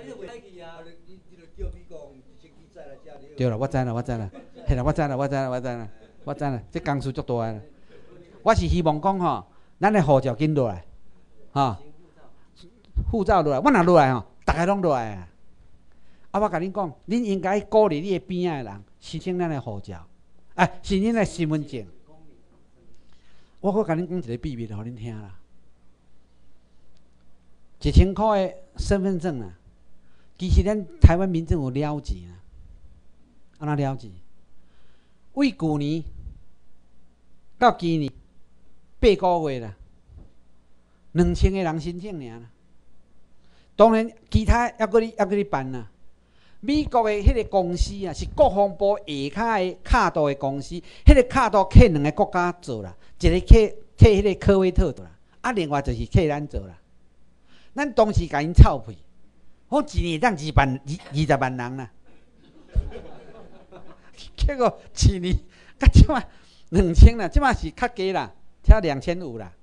对啦，我知啦。嘿啦，我知啦，这工事足大啦。我是希望讲吼，咱的护照紧落来，吼，护照落来，我若落来吼，大家拢落来啊。啊，我甲恁讲，恁应该鼓励你的边仔的人申请咱的护照，申请咱身份证。我阁甲恁讲一个秘密，互恁听啦。1000块的身份证啊，其实咱台湾民政有了钱啊，安怎了钱？ 为去年到今年8个月啦，2000个人申请尔啦。当然，其他还搁咧办啦。美国的迄个公司啊，是国防部下骹的卡度的公司，迄个卡度客2个国家做啦，一个客迄个科威特做啦，啊，另外就是客咱做啦。咱当时甲因臭屁，我一年当20万人啦。结果一年到即摆2000啦，即摆是较低啦，才2500啦。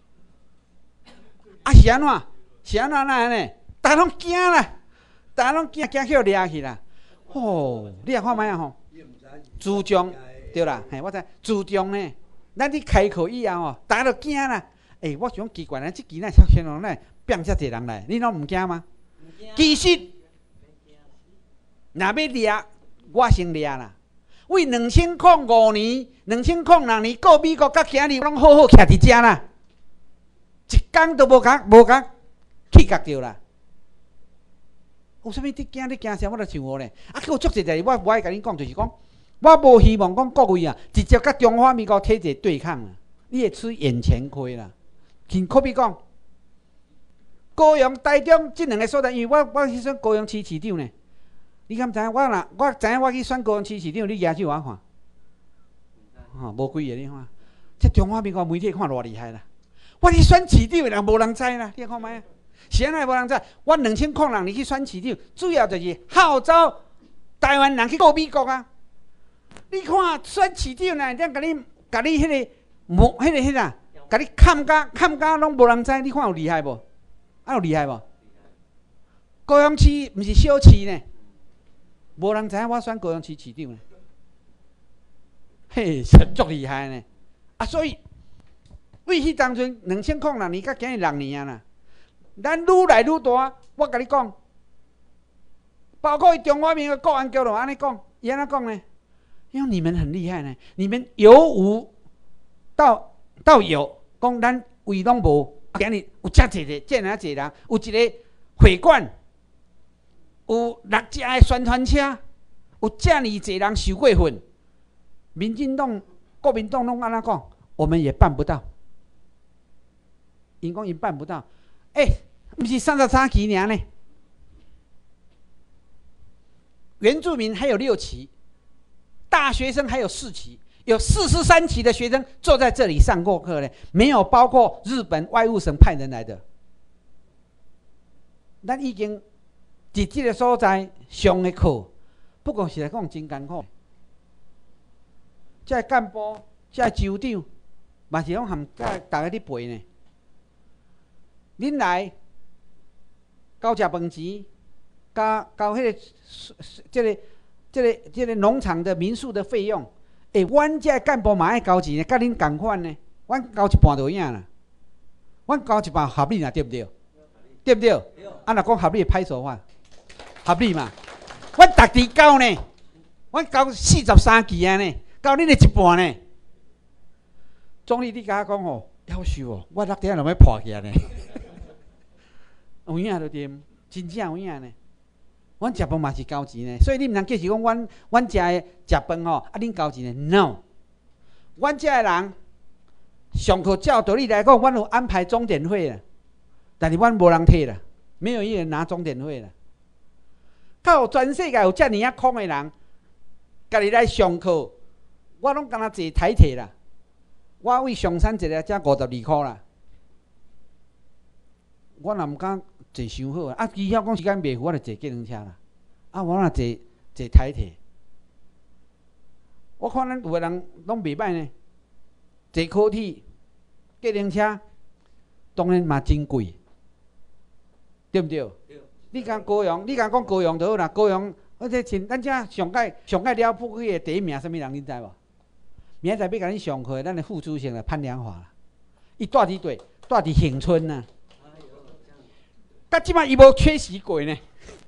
啊是安怎？是安怎安尼？大家拢惊啦，大家拢惊去掠去啦。哦，你也看卖啊吼，自重对啦，嘿，我知自重呢。咱伫开课以后哦，大家都惊啦。我想奇怪，咱即期咱小天龙来变遮侪人来，你拢毋惊吗？其实，若要掠，我先掠啦。为2005年、2006年，到美国甲今日拢好好徛伫遮啦，一工都无甲去角着啦。有啥物你惊啥？我著想我咧。啊，还有足侪代志，我无爱甲恁讲，就是讲，我无希望讲各位啊，直接甲中华民国体制对抗啊，你会出眼前亏啦。可比讲，高雄、台中这2个所在，因为我去选高雄市市长呢。你敢知影？我知影我去选高雄市市长，你举手我看。无几个你看，这中华民国媒体看偌厉害啦！我去选市长的人无人知啦，你看卖？是安尼无人知。我2006年去选市长，主要就是号召台湾人去告美国啊！你看选市长呢，这样甲你迄个甲你砍甲拢无人知，你看有厉害无？有厉害无？高雄市毋是小市呢，无人知影我选高雄市市长呢。嘿，实足厉害呢！啊，所以为迄当阵2006年到今日6年啊啦，咱愈来愈大。我甲你讲，包括中华民国国安局都安尼讲，伊安怎讲呢？因为你们很厉害呢，你们由无到有，讲咱位拢无，今日有遮济个，遮尔济人，有一个会馆，有6架的宣传车，有遮尔济人受过训。民进党、国民党拢安怎讲？我们也办不到。因讲因办不到，不是33期尔呢？原住民还有6期，大学生还有4期，有43期的学生坐在这里上过课呢，没有包括日本外务省派人来的。咱已经伫这个所在上的课，不过是来讲真艰苦。这干部、这州长，嘛是拢含大家咧陪呢。恁来交食饭钱，交迄个这个农场的民宿的费用，阮这干部嘛爱交钱呢，甲恁共款呢。阮交一半就影啦，阮交一半合理啦，对不对？对不对？啊，若讲合理，歹说法，合理嘛。阮逐期交呢，阮交43期啊呢。交恁的一半呢？总理，你甲我讲哦，夭寿哦，我6点就要破起来呢。有影就对，真正有影呢。阮食饭嘛是交钱呢，所以你毋通计是讲阮食的食饭吼，恁交钱呢 ？No， 阮遮的人上课照道理来讲，阮有安排钟点费啦，但是阮无人摕啦，没有一个人拿钟点费啦。到全世界有遮尔空的人，家己来上课。我拢敢若坐台铁啦，我为上山坐了才52块啦。我若毋敢坐伤好啊，只晓讲时间袂赴，我就坐计程车啦。啊，我若坐台铁，我看咱有个人拢袂歹呢。坐高铁、计程车，当然嘛真贵，对不对？对。你讲高雄，你讲高雄就好啦。高雄，而且咱遮上届了不起的第1名，什么人你知无？明仔载要甲恁上课，咱的副主席来潘良华啦。伊住伫对，住伫恒春呐。到即摆伊无缺席过呢。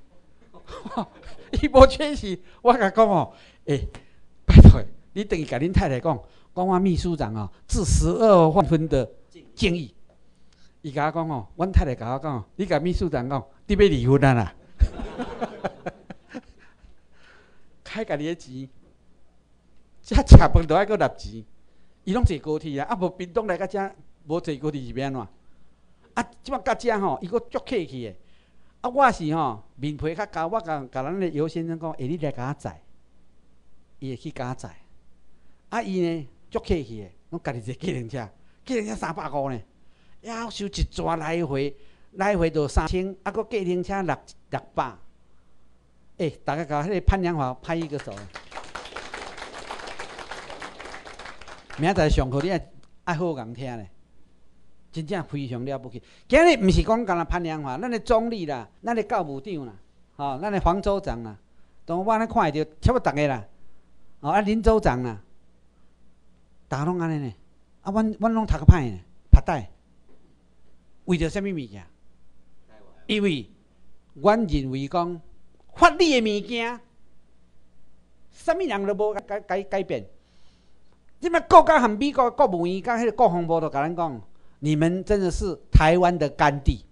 伊无缺席，我甲讲哦，拜托，你等于甲恁太太讲我秘书长哦，致12万分的敬意。伊甲我讲哦，阮太太甲我讲哦，你甲秘书长讲，你要离婚啊啦。开家己的钱。 这食饭都爱搁纳钱，伊拢坐高铁啊，啊无屏东来到遮无坐高铁是变怎？啊，即摆到遮吼，伊搁足客气的。啊，我是吼面皮较厚，我甲咱的尤先生讲，你来甲我载，伊会去甲我载。啊，伊呢足客气的，拢家己一个计程车，计程车350呢，要收一抓来回，来回就3000，啊，搁计程车600。大家甲迄个潘良华拍一个手。明仔载上课你爱好人听咧。真正非常了不起。今日毋是讲干那潘良华，咱的总理啦，咱的教务长啦，咱的黄州长啦，都我咧看会到，差不多逐个啦，林州长啦，大家拢安尼呢。啊，阮拢读较歹呢，拍歹。为着啥物物件？因为阮认为讲法律的物件，啥物人都无改变。即摆国家和美国国务院甲迄个国防部都甲咱讲。你们真的是台湾的甘地，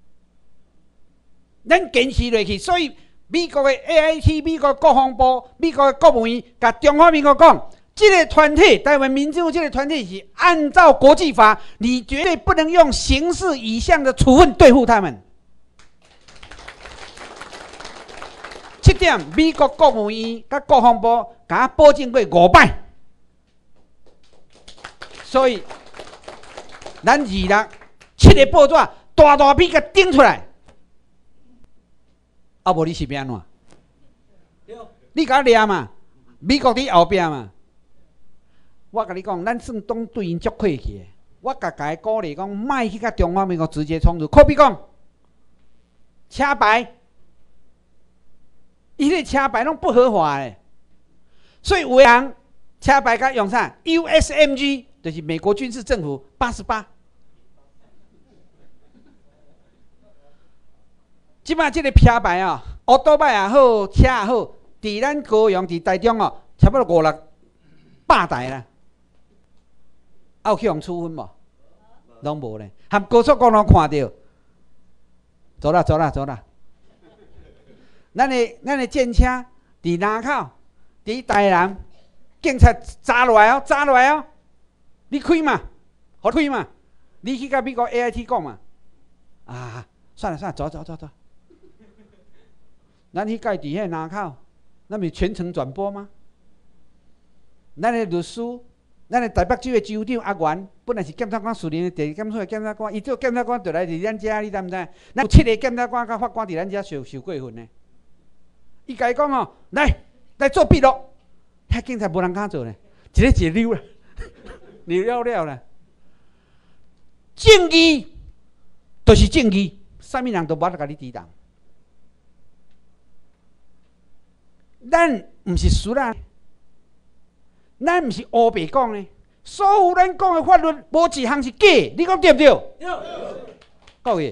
咱坚持落去，所以美国的 AIT、美国国防部、美国的国务院，甲中华民国讲，这个团体，台湾民主这个团体是按照国际法，你绝对不能用刑事以上的处分对付他们。这点，美国国务院甲国防部甲保证过5摆，所以。咱2、6、7个报纸大笔甲顶出来，啊无你是要安怎？你甲我掠嘛？美国伫后壁嘛？我甲你讲，咱算当对因足客气的。我甲伊鼓励讲，莫去甲中华民国直接冲突。可比讲，车牌，伊个车牌拢不合法的，所以有人车牌甲用啥 ？USMG。就是美国军事政府88，即摆即个车牌啊，乌多摆也好，车也好，伫咱高雄、伫台中哦，差不多500-600台啦。有去互处分无？拢无咧，含高速公路看到，走啦。咱的战车伫南口，伫台南，警察查落来哦。你开嘛，好开嘛，你去甲美国 AIT 讲嘛，算了，走。咱去盖伫迄南口，咱咪全程转播吗？咱的律师，咱的台北州的州长阿元，本来是检察官署任的第二检察检察官，伊做检察官就来伫咱遮，你知毋知？咱有7个检察官甲法官伫咱遮受过训呢。伊甲伊讲哦，来做笔录，遐警察无人敢做呢，一个溜啦。你了啦，正义就是正义，啥物人都无法甲你抵挡。咱毋是输啦，咱毋是乌白讲的，所有咱讲的法律无一项是假，你讲对不对？各位，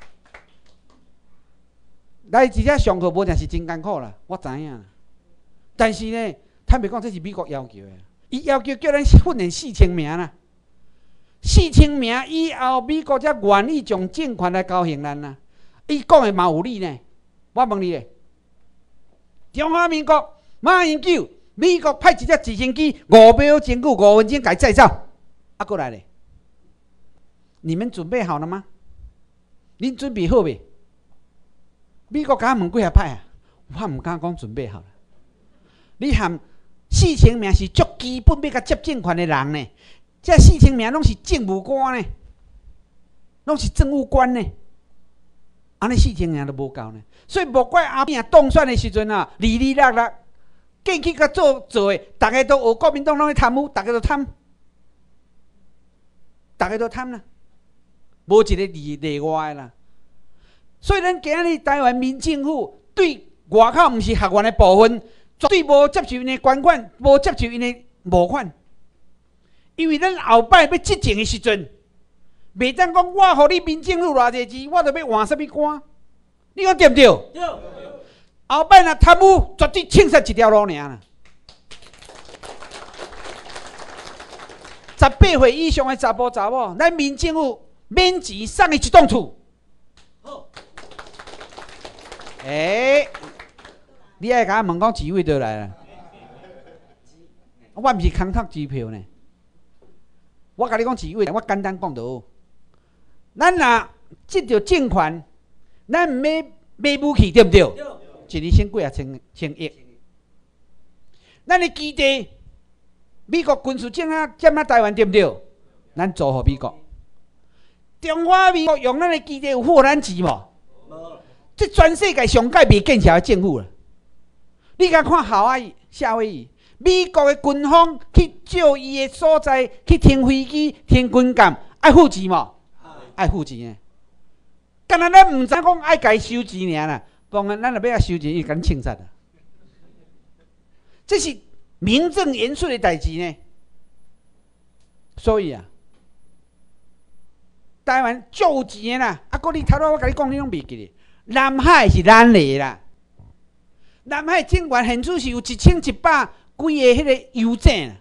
来直接上课无定是真艰苦啦，我知影。但是呢，坦白讲，这是美国要求的。伊要求叫咱训练4000名啦，4000名以后，美国才愿意将政权来交还咱啦。伊讲的嘛有理呢。我问你咧，中华民国马英九，美国派一只直升机5秒钟5分钟改再造，过来咧。你们准备好了吗？恁准备好未？美国敢问几下派啊？我唔敢讲准备好了。你含。4000名是足基本要甲接政权的人呢，这4000名拢是政务官呢，拢是政务官呢，安尼4000名都无够呢，所以莫怪阿扁当选的时阵啊，哩哩啦啦，过去甲做的，大家都学国民党拢去贪污，大家都贪啦，无一个例外啦。所以咱今日台湾民政府对外口毋是学员的部分。绝对无接受因的捐款，无接受因的募款，因为咱后摆要执政的时阵，袂当讲我互你民政府偌济钱，我就要换啥物官，你讲对不对？对。后摆若贪污，绝对清杀一条路尔啦。18岁以上的查甫查某，咱民政府免钱送伊一栋厝。好。你爱甲我问讲几位倒来啦？ 我毋是空壳支票呢。我甲你讲几位，我简单讲就好。咱若即条政权，咱毋买武器对不对？一年先几啊千亿。咱的基地，美国军事占台湾对不对？咱租互美国。中华民国用咱的基地有付咱钱无？这全世界上届未建设的政府啦。你甲看夏威夷，美国的军方去照伊的所在去停飞机、停军舰，爱付钱无？爱付钱的。敢若咱唔知讲爱家收钱尔啦，当然咱若要收钱，伊敢清杀啦。这是名正言顺的代志呢。所以啊，台湾足有钱啦。啊，搁你头仔我甲你讲，你拢袂记咧。南海是咱的啦。南海政权现主是有1100几个迄个油井，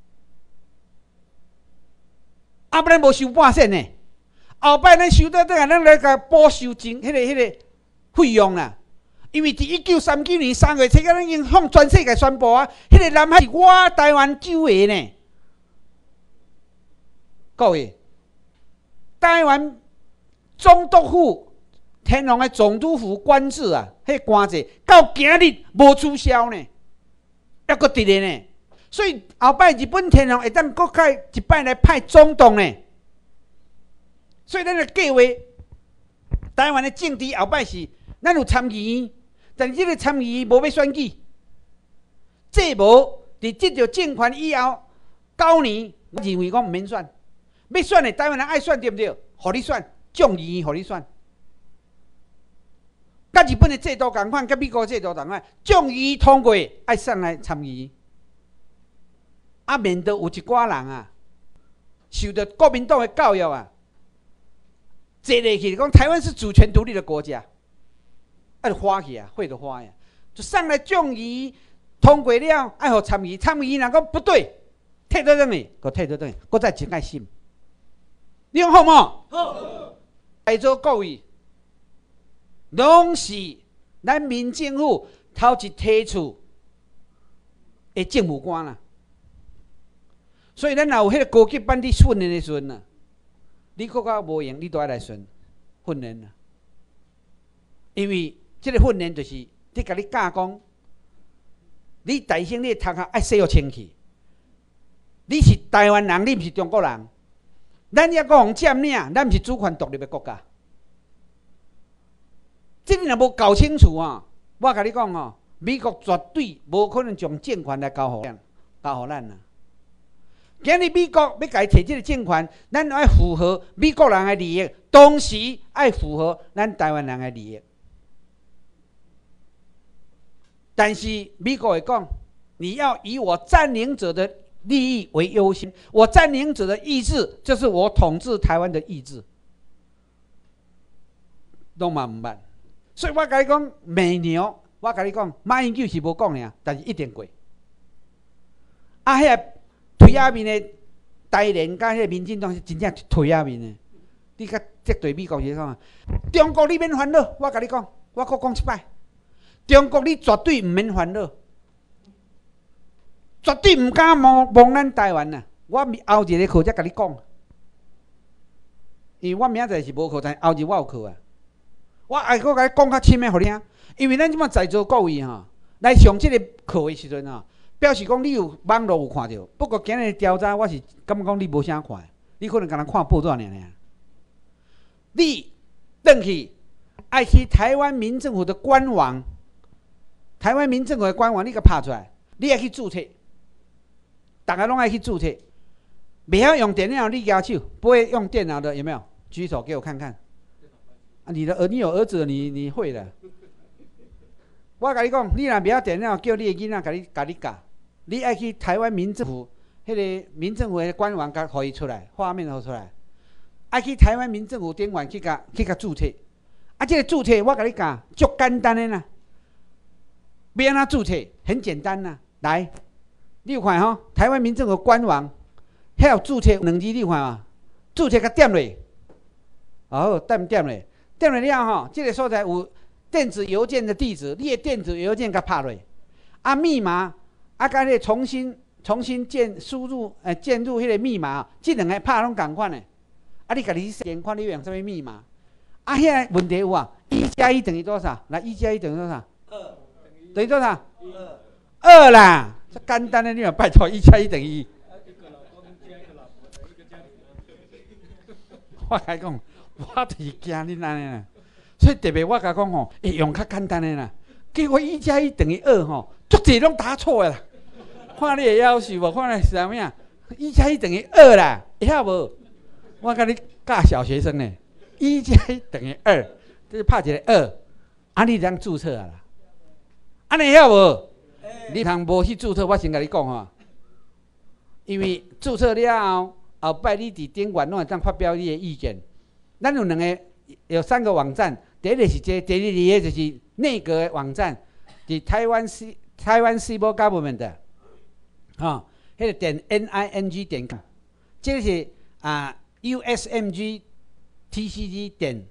啊，不然无收半仙呢。后摆咱收到咱来甲补收迄个费用啦。因为伫1939年3月7日，咱已经向全世界宣布啊，迄个南海是我台湾州的呢。各位，台湾总督府。天龙的总督府官制啊，迄官制到今日无取消呢，还阁伫咧呢。所以后摆日本天皇会当阁开一摆来派总统呢。所以咱的计划，台湾的政治后摆是咱有参议院，但是这个参议院无要选举，这无伫这条政权以后9年，我认为讲唔免选，要选的台湾人爱选对不对？互你选，众议院互你选。甲日本的制度同款，甲美国的制度同款，众议通过爱送来参议。啊，面对有一寡人啊，受到国民党的教育啊，坐下去讲台湾是主权独立的国家，啊就花去啊，会就花呀，就送来众议通过了，爱互参议，参议人讲不对，退倒转去，搁退倒转去，搁再一爱心，你讲好无？好。在座各位。拢是咱民政府头一提出的政府官啦，所以咱若有迄个高级班你训练的时阵啊，你国家无用，你都爱来训练啦。因为这个训练就是你甲你教讲，你大声你的头壳爱洗互清气，你是台湾人，你毋是中国人，咱也讲占领，咱毋是主权独立的国家。这你若无搞清楚啊，我甲你讲哦，美国绝对无可能将政权来交互咱啦。今日美国要甲伊摕这个政权，咱要符合美国人的利益，同时要符合咱台湾人的利益。但是美国会讲，你要以我占领者的利益为优先，我占领者的意志就是我统治台湾的意志，拢嘛唔捌。所以我甲你讲，美牛，我甲你讲，马英九是无讲尔，但是一定过。啊，迄个推下面的台联甲迄个民进党是真正推下面的。你甲这对美国是讲，中国你免烦恼，我甲你讲，我搁讲一摆，中国你绝对唔免烦恼，绝对唔敢忘咱台湾呐。我后一个课才甲你讲，因为我明仔载是无课，但后日我有课啊。我爱搁甲你讲较深的，互你听。因为咱即马在座各位哈，来上这个课的时阵啊，表示讲你有网络有看到。不过今日调查，我是感觉讲你无啥看，你可能敢若看报纸尔。你转去爱去台湾民政府的官网，台湾民政府的官网，你甲拍出来，你爱去注册，大家拢爱去注册。袂晓用电脑，你举手；不会用电脑的有没有？举手给我看看。你有儿子，你会的。我甲你讲，你若袂晓电脑，叫你的囡仔甲你教。你爱去台湾民政府迄个民政府的官网，甲互伊出来，画面互出来。爱去台湾民政府点员去甲注册。啊，这个注册我甲你教，足简单的啦。要安怎注册？很简单啦。来，你有看吼？台湾民政府官网，遐有注册2字，你有看嘛？注册甲点落，好，点落。点了了吼，这个所在有电子邮件的地址，你的电子邮件甲拍落，啊密码啊，甲你重新重新输入建入迄个密码，这两个拍拢同款的。啊，你家己先看你用什么密码？啊，遐个问题有啊，1+1等于多少？来，1+1等于多少？2。等于多少？2啦，这简单的，你嘛拜托，1+1等于1。我甲你讲，我就是惊恁安尼啦，所以特别我甲讲吼，会用较简单的啦。结果1+1等于2吼，足侪拢答错的啦。看你会夭寿无？看你是啥物啊？1+1等于2啦，会晓无？我甲你教小学生呢，1+1等于2，就是拍一个2，啊，你当注册啊啦。安尼会晓无？你通无去注册，我先甲你讲吼，因为注册了后。后摆你伫顶管拢会当发表你的意见。咱有3个网站，第一个是这，第二个就是内阁的网站，是台湾 Civil Government 的，迄个点 NING.com， 这个是USMG TCG 点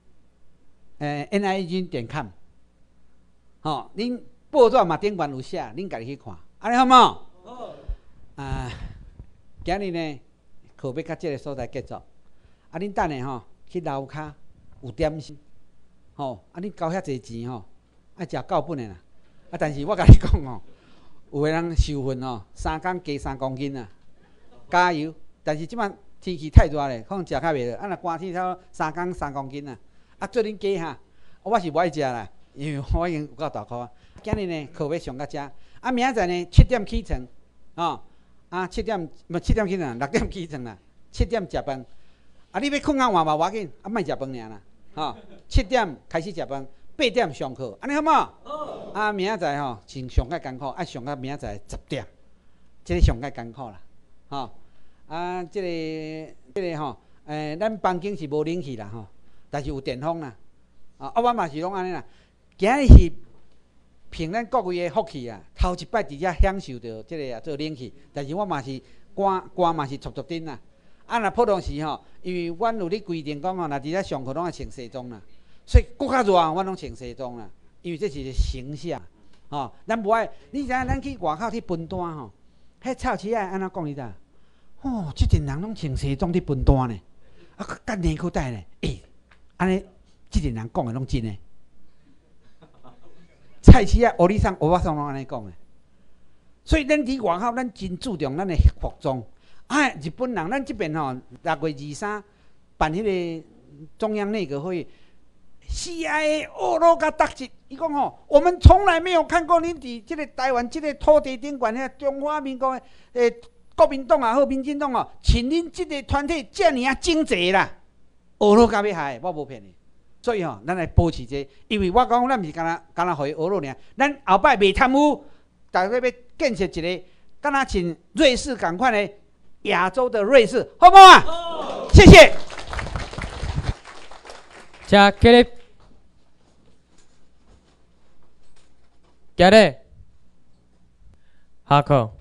NING.com， 恁报纸嘛顶管有写，恁家己去看，安尼好冇？好。今日呢？课要到这个所在结束，恁等下吼去楼骹有点心，恁交遐济钱爱食够本的啦。但是我甲你讲有个人受训3工加3公斤啊，加油！但是即摆天气太热咧，可能食较袂落。若寒天差不多3工3公斤啊，做恁加哈，我是无爱食啦，因为我已经有够大块。今日呢课要上到这，明仔载呢7点起床7点起床，6点起床啦，7点食饭。你要困换嘛无要紧，莫食饭尔啦。7点开始食饭，8点上课，安尼好无？好。明仔载穿上较艰苦，上到明仔载10点，这个上较艰苦啦。这个咱房间是无冷气啦但是有电风啦。我嘛是拢安尼啦。今日是。凭咱各位的福气啊，头一摆伫遮享受到即个做冷气，但是我嘛是汗嘛是撮撮顶啦。若普通时因为阮有咧规定讲若伫遮上课拢要穿西装啦，所以搁较热阮拢穿西装啦，因为这是形象咱无爱，你知影咱去外口去分单迄臭鼠仔安怎讲你知？即阵人拢穿西装去分单呢，干内裤带呢，安尼即阵人讲的拢真诶。菜市啊，乌里桑、乌巴桑拢安尼讲的，所以咱伫外口，咱真注重咱的服装。日本人，咱这边6月23办迄个中央内阁会议 ，CIA 俄甲答一，伊讲我们从来没有看过恁伫这个台湾这个土地顶管遐中华民国的国民党也好，民进党请恁这个团体遮尔精济啦，俄甲要害，我无骗你。所以咱来保持这，因为我讲咱毋是干那互伊学落尔，咱后摆袂贪污，大家要建设一个干那像瑞士共款的亚洲的瑞士，好不好啊？好，谢谢。 加起来，加嘞，下课。